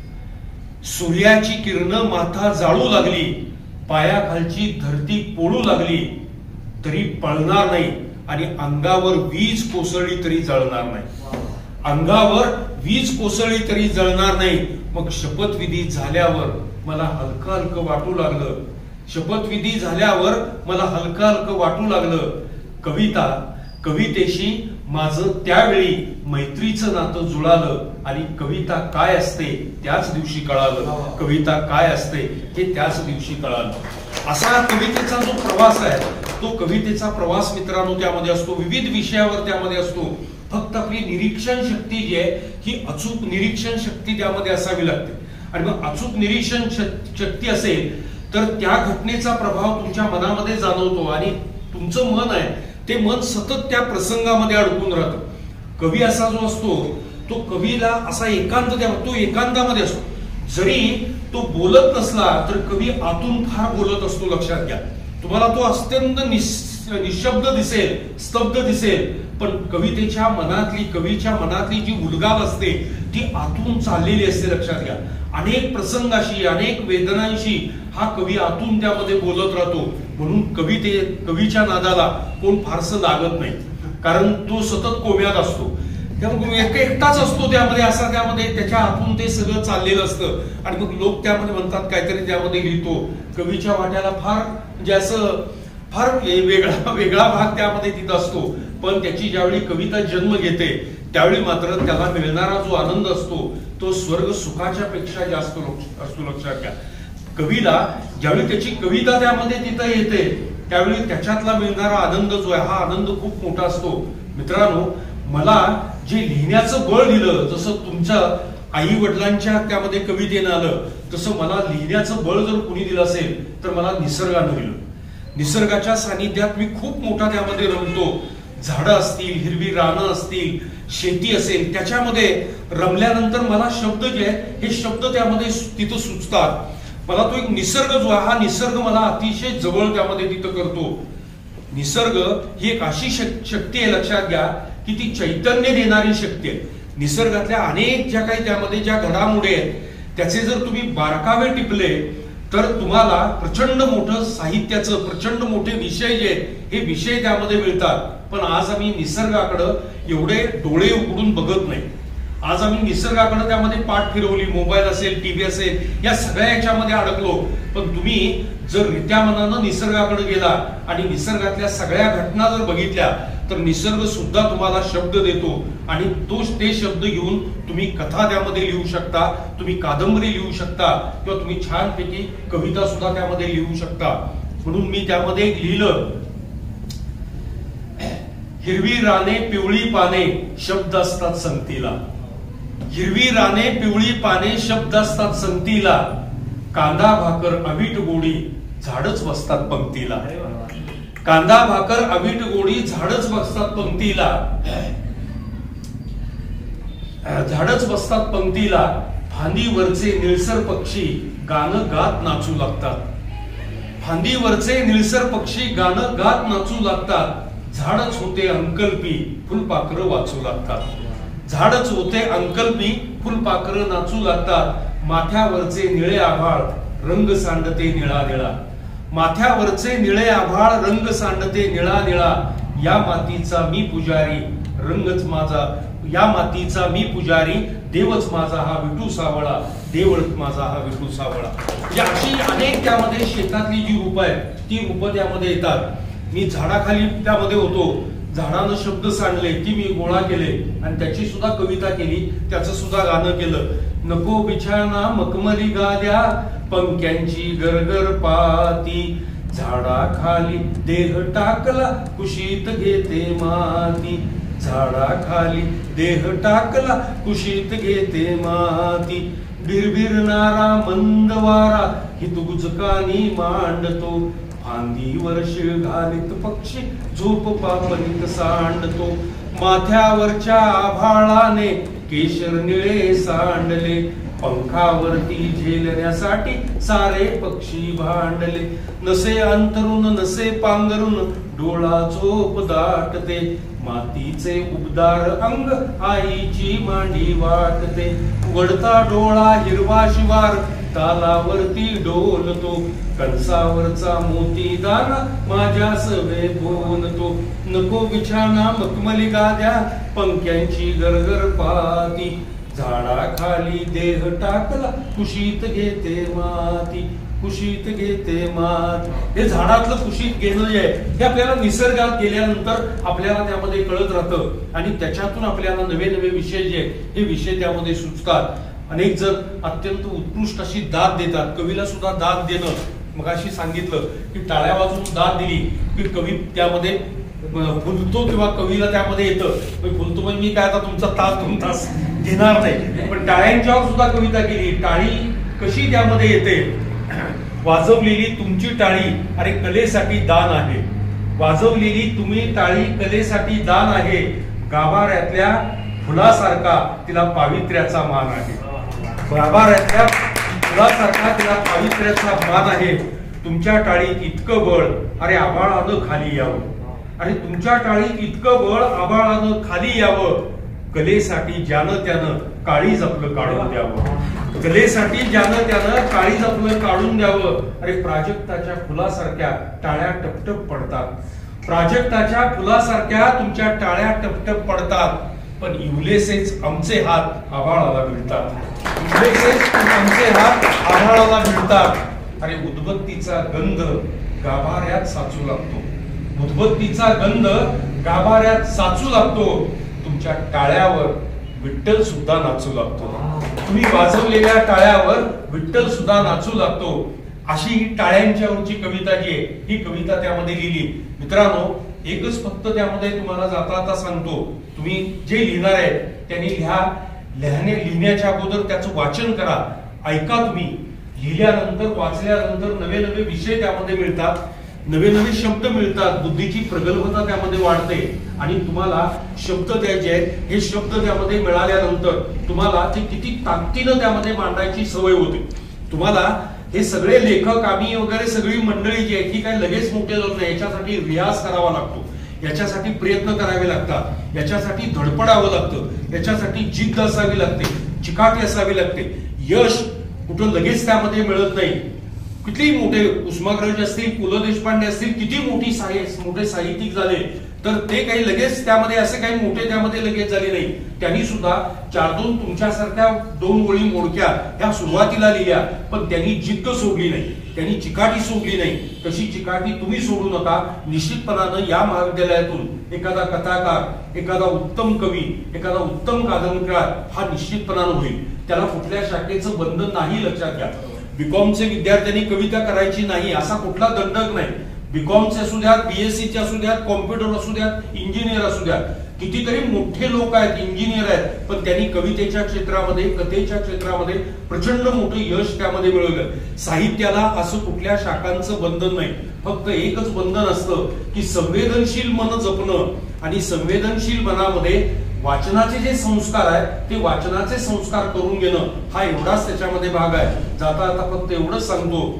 सूर्याची किरणं माथा जाळू लागली, पायाखालची धरती पोळू लागली, तरी पळणार नाही आणि अंगावर वीज कोसळली तरी जळणार नाही. अंगावर वीज कोसळली तरी जळणार नाही. मग शपथविधी झाल्यावर मला हलकं हलकं वाटू लागलं. शपथविधी झाल्यावर मला हलकं हलकं वाटू लागलं. कविता कवितेशी माझं त्यावेळी मैत्रीचं नातं जुळालं आणि कविता काय असते त्याच दिवशी कळालं. कविता काय असते हे त्याच दिवशी कळालं. असा कवितेचा जो प्रवास आहे तो कवितेचा प्रवास मित्रांनो त्यामध्ये असतो. विविध विषयावर त्यामध्ये असतो. फक्त आपली निरीक्षण शक्ती जी आहे ही अचूक निरीक्षण शक्ती त्यामध्ये असावी लागते. आणि मग अचूक निरीक्षण शक्ती असेल तर त्या घटनेचा प्रभाव तुमच्या मनामध्ये जाणवतो आणि तुमचं मन आहे ते मन सतत त्या प्रसंगामध्ये अडकून राहतं. कवी असा जो असतो तो कवीला असा एकांत द्या तो एकांतामध्ये असतो. जरी तो बोलत नसला तर कवी आतून फार बोलत असतो. लक्षात घ्या, तुम्हाला तो अत्यंत निशब्द दिसेल, स्तब्ध दिसेल, पण कवितेच्या मनातली कवीच्या मनातली जी उलगाल असते ती आतून चाललेली असते. लक्षात घ्या, अनेक प्रसंगाशी अनेक वेदनांशी हा कवी आतून त्यामध्ये बोलत राहतो. म्हणून कविते कवीच्या नादाला कोण फारसं लागत नाही, कारण तो सतत कोम्यात असतो. त्यामुळे एक एकटाच असतो त्यामध्ये, असा त्यामध्ये त्याच्या हातून ते सगळं चाललेलं असतं. आणि मग लोक त्यामध्ये म्हणतात काहीतरी त्यामध्ये लिहितो. कवीच्या वाट्याला फार म्हणजे असं फार वेगळा वेगळा भाग त्यामध्ये तिथं असतो. पण त्याची ज्यावेळी कविता जन्म घेते त्यावेळी मात्र त्याला मिळणारा जो आनंद असतो तो स्वर्ग सुखाच्या पेक्षा जास्त असतो. लक्षात घ्या, कवीला ज्यावेळी त्याची कविता त्यामध्ये तिथं येते त्यावेळी त्याच्यातला मिळणारा आनंद जो आहे हा आनंद खूप मोठा असतो. मित्रांनो, मला जे लिहिण्याचं बळ दिलं, जसं तुमच्या आई वडिलांच्या त्यामध्ये कवितेनं आलं तसं मला लिहिण्याचं बळ जर कुणी दिलं असेल तर मला निसर्गानं दिलं. निसर्गाच्या सानिध्यात मी खूप मोठा त्यामध्ये रमतो. झाडं असतील, हिरवी रानं असतील, शेती असेल, त्याच्यामध्ये रमल्यानंतर मला शब्द जे आहेत हे शब्द त्यामध्ये तिथं सुचतात. मला तो एक निसर्ग जो आहे हा निसर्ग मला अतिशय जवळ त्यामध्ये तिथं करतो. निसर्ग ही एक अशी शक्ती आहे, लक्षात घ्या, की ती चैतन्य देणारी शक्ती आहे. निसर्गातल्या अनेक ज्या काही त्यामध्ये ज्या घडामोडी आहेत त्याचे जर तुम्ही बारकावे टिपले तर तुम्हाला प्रचंड मोठं साहित्याचं, प्रचंड मोठे विषय जे हे विषय त्यामध्ये मिळतात. पण आज आम्ही निसर्गाकडं एवढे डोळे उघडून बघत नाही. आज आम्ही निसर्गाकडे त्यामध्ये पाठ फिरवली, मोबाईल असेल, टीव्ही असेल, या सगळ्या याच्यामध्ये अडकलो. पण तुम्ही जर रित्या मनानं निसर्गाकडे गेला आणि निसर्गातल्या सगळ्या घटना जर बघितल्या तर निसर्ग सुद्धा तुम्हाला शब्द देतो आणि तो ते शब्द घेऊन तुम्ही कथा त्यामध्ये लिहू शकता, तुम्ही कादंबरी लिहू शकता किंवा तुम्ही छानपैकी कविता सुद्धा त्यामध्ये लिहू शकता. म्हणून मी त्यामध्ये एक लिहिलं, हिरवी राने पिवळी पाने शब्द असतात संगतीला. हिरवी राने पिवळी पाने शब्द असतात संगतीला, कांदा भाकर अवीट गोडी झाडच बसतात पंक्तीला. कांदा भाकर अवीट गोडी झाडच बसतात पंक्तीला, झाडच बसतात पंक्तीला. फांदीवरचे निळसर पक्षी गाणं गात नाचू लागतात. फांदीवरचे निळसर पक्षी गाणं गात नाचू लागतात. झाडच होते अंकल्पी फुलपाखरं वाचू लागतात. झाडच होते अंकल्पी फुलपाखरं नाचू लागतात. माथ्यावरचे निळे आभाळ रंग सांडते निळा निळा. माथ्यावरचे निळे आभाळ रंग सांडते निळा निळा. या मातीचा मी पुजारी रंगच माझा, या मातीचा मी पुजारी देवच माझा हा विठू सावळा, देवच माझा हा विठू सावळा. म्हणजे अशी अनेक त्यामध्ये शेतातली जी रूप आहेत ती रूप त्यामध्ये येतात. मी झाडाखाली त्यामध्ये होतो, झाडानं शब्द सांडले, ती मी गोळा केले आणि त्याची सुद्धा कविता केली, त्याचं सुद्धा गाणं केलं. नको बिछाना मखमली गाद्या पंख्यांची गरगर पाती, झाडाखाली देह टाकला कुशीत घेते माती. झाडाखाली देह टाकला कुशीत घेते माती. बिरबिरणारा मंद वारा हितगुजकानी मांडतो. फांदीवर शिळ घालीत पक्षी झोप पापनीत सांडतो. माथ्यावरच्या आभाळाने केशर निळे सांडले. पंखावरती झेलण्यासाठी सारे पक्षी भांडले. नसे अंतरून नसे पांघरून डोळा झोप दाटते. मातीचे उबदार अंग आईची मांडी वाटते. वडता डोळा हिरवा शिवार तालावरती डोलतो. कणसावरचा मोती दाना माझ्या सवे बोलतो. नको बिछाना मखमली गाद्या पंख्यांची गरगर पाती. झाडाखाली देह टाकला कुशीत घेते माती. कुशीत घेते मात. हे झाडातलं कुशीत घेणं जे आहे हे आपल्याला निसर्गात गेल्यानंतर आपल्याला त्यामध्ये कळत राहतं आणि त्याच्यातून आपल्याला नवे नवे विषय जे हे विषय त्यामध्ये सुचतात. अनेक जण अत्यंत उत्कृष्ट अशी दाद देतात. कवीला सुद्धा दाद देणं, मग अशी सांगितलं की टाळ्या वाजून दाद दिली की कवी त्यामध्ये फुलतो किंवा कवीला त्यामध्ये येतं. फुलतो म्हणजे मी काय आता तुमचा तास दोन तास घेणार नाही, पण टाळ्यांच्यावर सुद्धा कविता केली. टाळी कशी त्यामध्ये येते. वाजवलेली तुमची टाळी अरे कलेसाठी दान आहे. वाजवलेली तुम्ही टाळी कलेसाठी दान आहे. गाभाऱ्यातल्या फुलासारखा तिला पावित्र्याचा मान आहे. गाभाऱ्यातल्या फुलासारखा तिला पावित्र्याचा मान आहे. तुमच्या टाळीत इतकं बळ अरे आभाळानं खाली यावं. अरे तुमच्या टाळीत इतकं बळ आभाळानं खाली यावं. कलेसाठी ज्यानं त्यानं काळीज आपलं काढून द्यावं. कलेसाठी ज्यानं त्यानं काळीज आपलं काढून द्यावं. अरे प्राजक्ताच्या फुलासारख्या टाळ्या टपटप पडतात. प्राजक्ताच्या फुलासारख्या तुमच्या टाळ्या टपटप पडतात. पण इवलेसेच आमचे हात आभाळाला मिळतात. इवलेसेच आमचे हात आभाळाला मिळतात. अरे उदबत्तीचा गंध गाभाऱ्यात साचू लागतो. उदबत्तीचा गंध गाभाऱ्यात साचू लागतो. तुमच्या टाळ्यावर विठ्ठल सुद्धा नाचू लागतो. तुम्ही वाजवलेल्या टाळ्यावर विठ्ठल सुद्धा नाचू लागतो. अशी ही टाळ्यांच्यावरची कविता जी आहे ही कविता त्यामध्ये लिहिली. मित्रांनो, एकच फक्त त्यामध्ये तुम्हाला जाता जाता सांगतो, तुम्ही जे लिहिणार आहे त्यांनी लिहा. लिहणे लिहिण्याच्या अगोदर त्याचं वाचन करा. ऐका. तुम्ही लिहिल्यानंतर वाचल्यानंतर नवे नवे विषय त्यामध्ये मिळतात, नवे नवे शब्द मिळतात, बुद्धीची प्रगल्भता त्यामध्ये वाढते आणि तुम्हाला शब्द द्यायचे आहेत. हे शब्द त्यामध्ये मिळाल्यानंतर तुम्हाला ते किती ताकदीनं त्यामध्ये मांडायची सवय होते. तुम्हाला हे सगळे लेखक आम्ही वगैरे सगळी मंडळी जी आहे ती काय लगेच मोठे होत नाही, याच्यासाठी रियाज करावा लागतो, याच्यासाठी प्रयत्न करावे लागतात, याच्यासाठी धडपडावं लागतं, याच्यासाठी जिद्द असावी लागते, चिकाटी असावी लागते. यश कुठं लगेच त्यामध्ये मिळत नाही. कितीही मोठे कुसुमाग्रज असतील, पु ल देशपांडे असतील, किती मोठी मोठे साहित्यिक झाले तर ते काही लगेच त्यामध्ये असे काही मोठे त्यामध्ये लगेच झाले नाही. त्यांनी सुद्धा चार दोन तुमच्यासारख्या दोन ओळी मोडक्या ह्या सुरुवातीला लिहिल्या, पण त्यांनी जिद्द सोडली नाही, त्यांनी चिकाटी सोडली नाही. तशी चिकाटी तुम्ही सोडू नका. निश्चितपणानं या महाविद्यालयातून एखादा कथाकार, एखादा उत्तम कवी, एखादा उत्तम कादंबरीकार हा निश्चितपणानं होईल. त्याला कुठल्या शाखेचं बंधन नाही, लक्षात घ्या. बीकॉमचे विद्यार्थ्यांनी कविता करायची नाही असा कुठला दंडक नाही. बीकॉमचे असू द्यात, बीएससीचे असू द्यात, कॉम्प्युटर असू द्यात, इंजिनियर असू द्यात, कितीतरी मोठे लोक आहेत, इंजिनियर आहेत, पण त्यांनी कवितेच्या क्षेत्रामध्ये, कथेच्या क्षेत्रामध्ये प्रचंड मोठं यश त्यामध्ये मिळवलं. साहित्याला असं कुठल्या शाखांचं बंधन नाही. फक्त एकच बंधन असतं की संवेदनशील मन जपणं आणि संवेदनशील मनामध्ये वाचनाचे जे संस्कार आहेत ते वाचनाचे संस्कार करून घेणं हा एवढाच त्याच्यामध्ये भाग आहे. जाता आता फक्त एवढंच सांगतो,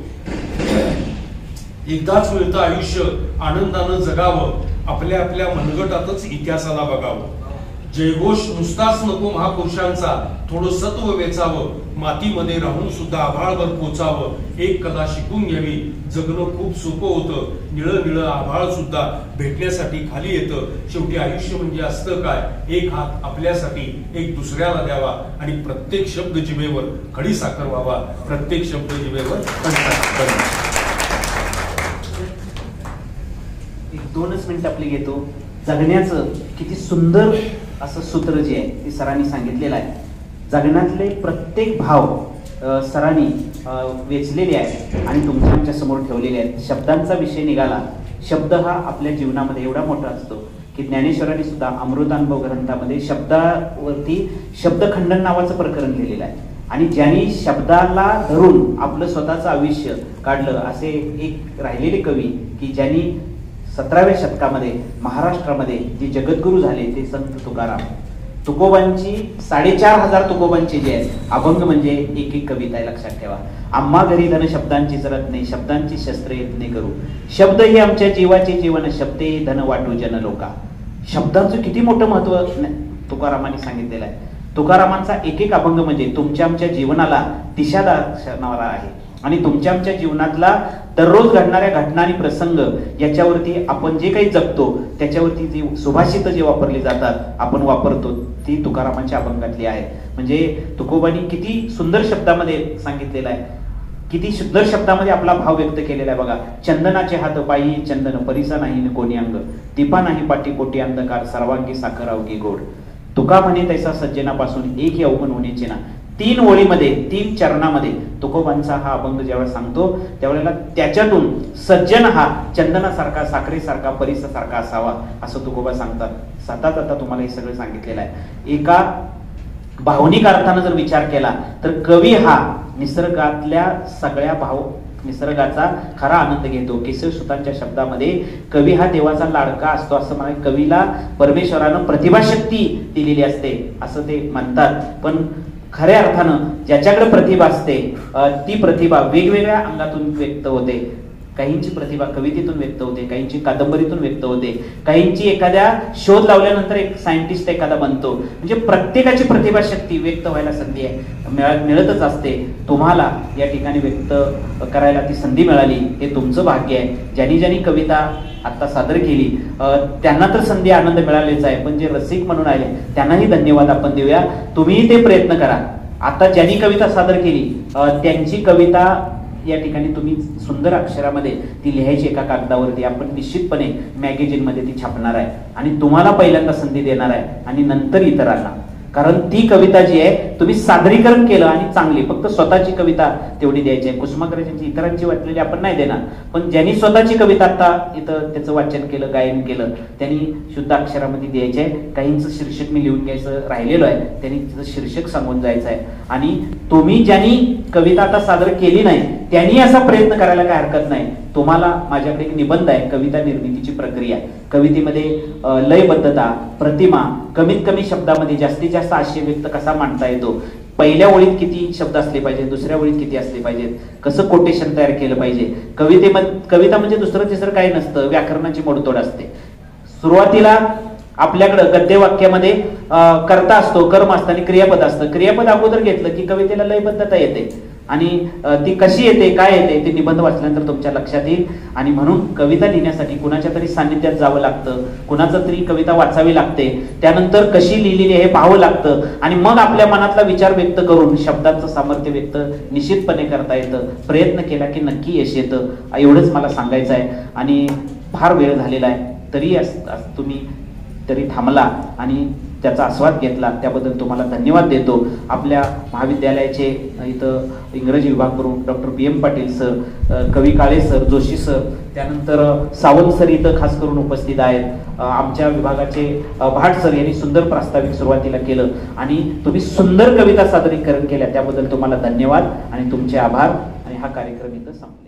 एकदाच मिळतं आयुष्य, आनंदानं जगावं, आपल्या आपल्या मनगटातच इतिहासाला बघावं. जयघोष नुसताच नको महापुरुषांचा, थोडं सत्व वेचावं, मातीमध्ये राहून सुद्धा आभाळभर पोचावं. एक कला शिकून घ्यावी, जगणं खूप सोपं होतं, निळं निळं आभाळ सुद्धा भेटण्यासाठी खाली येतं. शेवटी आयुष्य म्हणजे असतं काय, एक हात आपल्यासाठी, एक दुसऱ्याला द्यावा आणि प्रत्येक शब्द जिभेवर खडी साखर व्हावा, प्रत्येक शब्द जिभेवर खडी साखर. एक दोनच मिनिट आपली घेतो. जगण्याचं किती सुंदर असं सूत्र जे आहे ते सरांनी सांगितलेलं आहे. जगण्यातले प्रत्येक भाव सरांनी वेचलेले आहेत आणि तुमच्या आमच्या समोर ठेवलेले आहेत. शब्दांचा विषय निघाला. शब्द हा आपल्या जीवनामध्ये एवढा मोठा असतो की ज्ञानेश्वरांनी सुद्धा अमृतानुभव ग्रंथामध्ये शब्दावरती शब्दखंडन नावाचं प्रकरण लिहिलेलं आहे. आणि ज्यांनी शब्दाला धरून आपलं स्वतःचं आयुष्य काढलं असे एक राहिलेले कवी की ज्यांनी सतराव्या शतकामध्ये महाराष्ट्रामध्ये जे जगद्गुरु झाले ते संत तुकाराम. तुकोबांची साडेचार हजार तुकोबांची जे आहेत अभंग म्हणजे एक एक कविता आहे, लक्षात ठेवा. आम्हा घरी धन शब्दांची जरत नाही, शब्दांची शस्त्रे यत्ने करू, शब्द हे आमच्या जीवाचे जीवन, शब्दे धन वाटू जन लोका. शब्दांचं किती मोठं महत्व तुकारामांनी सांगितलेलं आहे. तुकारामांचा एक एक अभंग म्हणजे तुमच्या आमच्या जीवनाला दिशा दाखवणारा आहे आणि तुमच्या आमच्या जीवनातला दररोज घडणाऱ्या घटना आणि प्रसंग याच्यावरती आपण जे काही जगतो त्याच्यावरती जी सुभाषित जे वापरली जातात आपण वापरतो ती तुकारामांच्या अभंगातली आहे. म्हणजे तुकोबांनी किती सुंदर शब्दामध्ये सांगितलेलं आहे, किती सुंदर शब्दामध्ये आपला भाव व्यक्त केलेला आहे बघा. चंदनाचे हात पायी चंदन, परिसा नाही कोणी अंग, दीपा नाही पाठी पोटी अंधकार, सर्वांगी साखर अवघी गोड. तुका म्हणे तैसा सज्जनापासून एक अवगुण होण्याचे ना. तीन ओळीमध्ये, तीन चरणामध्ये तुकोबांचा हा अभंग जेव्हा सांगतो त्यावेळेला त्याच्यातून सज्जन हा चंदनासारखा, साखरेसारखा, परिसासारखा असावा असं तुकोबा सांगतात. सतत आता तुम्हाला हे सगळं सांगितलेलं आहे. एका भावनिक अर्थानं जर विचार केला तर कवी हा निसर्गातल्या सगळ्या भाव निसर्गाचा खरा आनंद घेतो. केशव सुतांच्या शब्दामध्ये कवी हा देवाचा लाडका असतो असं म्हणा. कवीला परमेश्वरानं प्रतिभाशक्ती दिलेली असते असं ते म्हणतात. पण खऱ्या अर्थानं ज्याच्याकडे प्रतिभा असते ती प्रतिभा वेगवेगळ्या अंगातून व्यक्त होते. काहींची प्रतिभा कवितेतून व्यक्त होते, काहींची कादंबरीतून व्यक्त होते, काहींची एखाद्या शोध लावल्यानंतर एक सायंटिस्ट एखादा बनतो. म्हणजे प्रत्येकाची प्रतिभाशक्ती व्यक्त व्हायला संधी आहे मिळतच असते. तुम्हाला या ठिकाणी व्यक्त करायला ती संधी मिळाली हे तुमचं भाग्य आहे. ज्यांनी ज्यांनी कविता आता सादर केली त्यांना तर संधी आनंद मिळालेच आहे, पण जे रसिक म्हणून आले त्यांनाही धन्यवाद आपण देऊया. तुम्ही ते प्रयत्न करा. आता ज्यांनी कविता सादर केली त्यांची कविता या ठिकाणी तुम्ही सुंदर अक्षरामध्ये ती लिहायची एका कागदावरती. आपण निश्चितपणे मॅगझिन मध्ये ती छापणार आहे आणि तुम्हाला पहिल्यांदा संधी देणार आहे आणि नंतर इतरांना. कारण ती कविता जी आहे तुम्ही सादरीकरण केलं आणि चांगली, फक्त स्वतःची कविता तेवढी द्यायची आहे. कुसुमाग्रजांची इतरांची वाचलेली आपण नाही देणार, पण ज्यांनी स्वतःची कविता आता इथं त्याचं वाचन केलं, गायन केलं त्यांनी शुद्ध अक्षरामध्ये द्यायचे आहे. काहींचं शीर्षक मी लिहून घ्यायचं राहिलेलं आहे, त्यांनी तिचं शीर्षक सांगून जायचं आहे. आणि तुम्ही ज्यांनी कविता आता सादर केली नाही त्यांनी असा प्रयत्न करायला काय हरकत नाही. तुम्हाला माझ्याकडे एक निबंध आहे, कविता निर्मितीची प्रक्रिया. कवितेमध्ये लयबद्धता, प्रतिमा, कमीत कमी शब्दामध्ये जास्तीत जास्त आशय व्यक्त कसा मांडता येतो पहिल्या ओळीत किती शब्द असले पाहिजे, दुसऱ्या ओळीत किती असले पाहिजेत, कसं कोटेशन तयार केलं पाहिजे. कवितेमध्ये कविता म्हणजे दुसरं तिसरं काही नसतं, व्याकरणाची मोडतोड असते. सुरुवातीला आपल्याकडं गद्य वाक्यामध्ये कर्ता असतो, कर्म असतं आणि क्रियापद असतं. क्रियापद अगोदर घेतलं की कवितेला लयबद्धता येते आणि ती कशी येते काय येते ते निबंध वाचल्यानंतर तुमच्या लक्षात येईल. आणि म्हणून कविता लिहिण्यासाठी कुणाच्या तरी सान्निध्यात जावं लागतं, कुणाचं तरी कविता वाचावी लागते, त्यानंतर कशी लिहिलेली हे पाहावं लागतं आणि मग आपल्या मनातला विचार व्यक्त करून शब्दांचं सामर्थ्य व्यक्त निश्चितपणे करता येतं. प्रयत्न केला की नक्की यश येतं, एवढंच मला सांगायचं आहे. आणि फार वेळ झालेला आहे तरी तुम्ही तरी थांबला आणि त्याचा आस्वाद घेतला, त्याबद्दल तुम्हाला धन्यवाद देतो. आपल्या महाविद्यालयाचे इथं इंग्रजी विभाग प्रमुख doctor P M Patil sir, कवी काळे सर, जोशी सर, त्यानंतर सावंत सर इथं खास करून उपस्थित आहेत. आमच्या विभागाचे भाट सर यांनी सुंदर प्रास्ताविक सुरुवातीला केलं आणि तुम्ही सुंदर कविता सादरीकरण केल्या, त्याबद्दल तुम्हाला धन्यवाद आणि तुमचे आभार. आणि हा कार्यक्रम इथं संपला.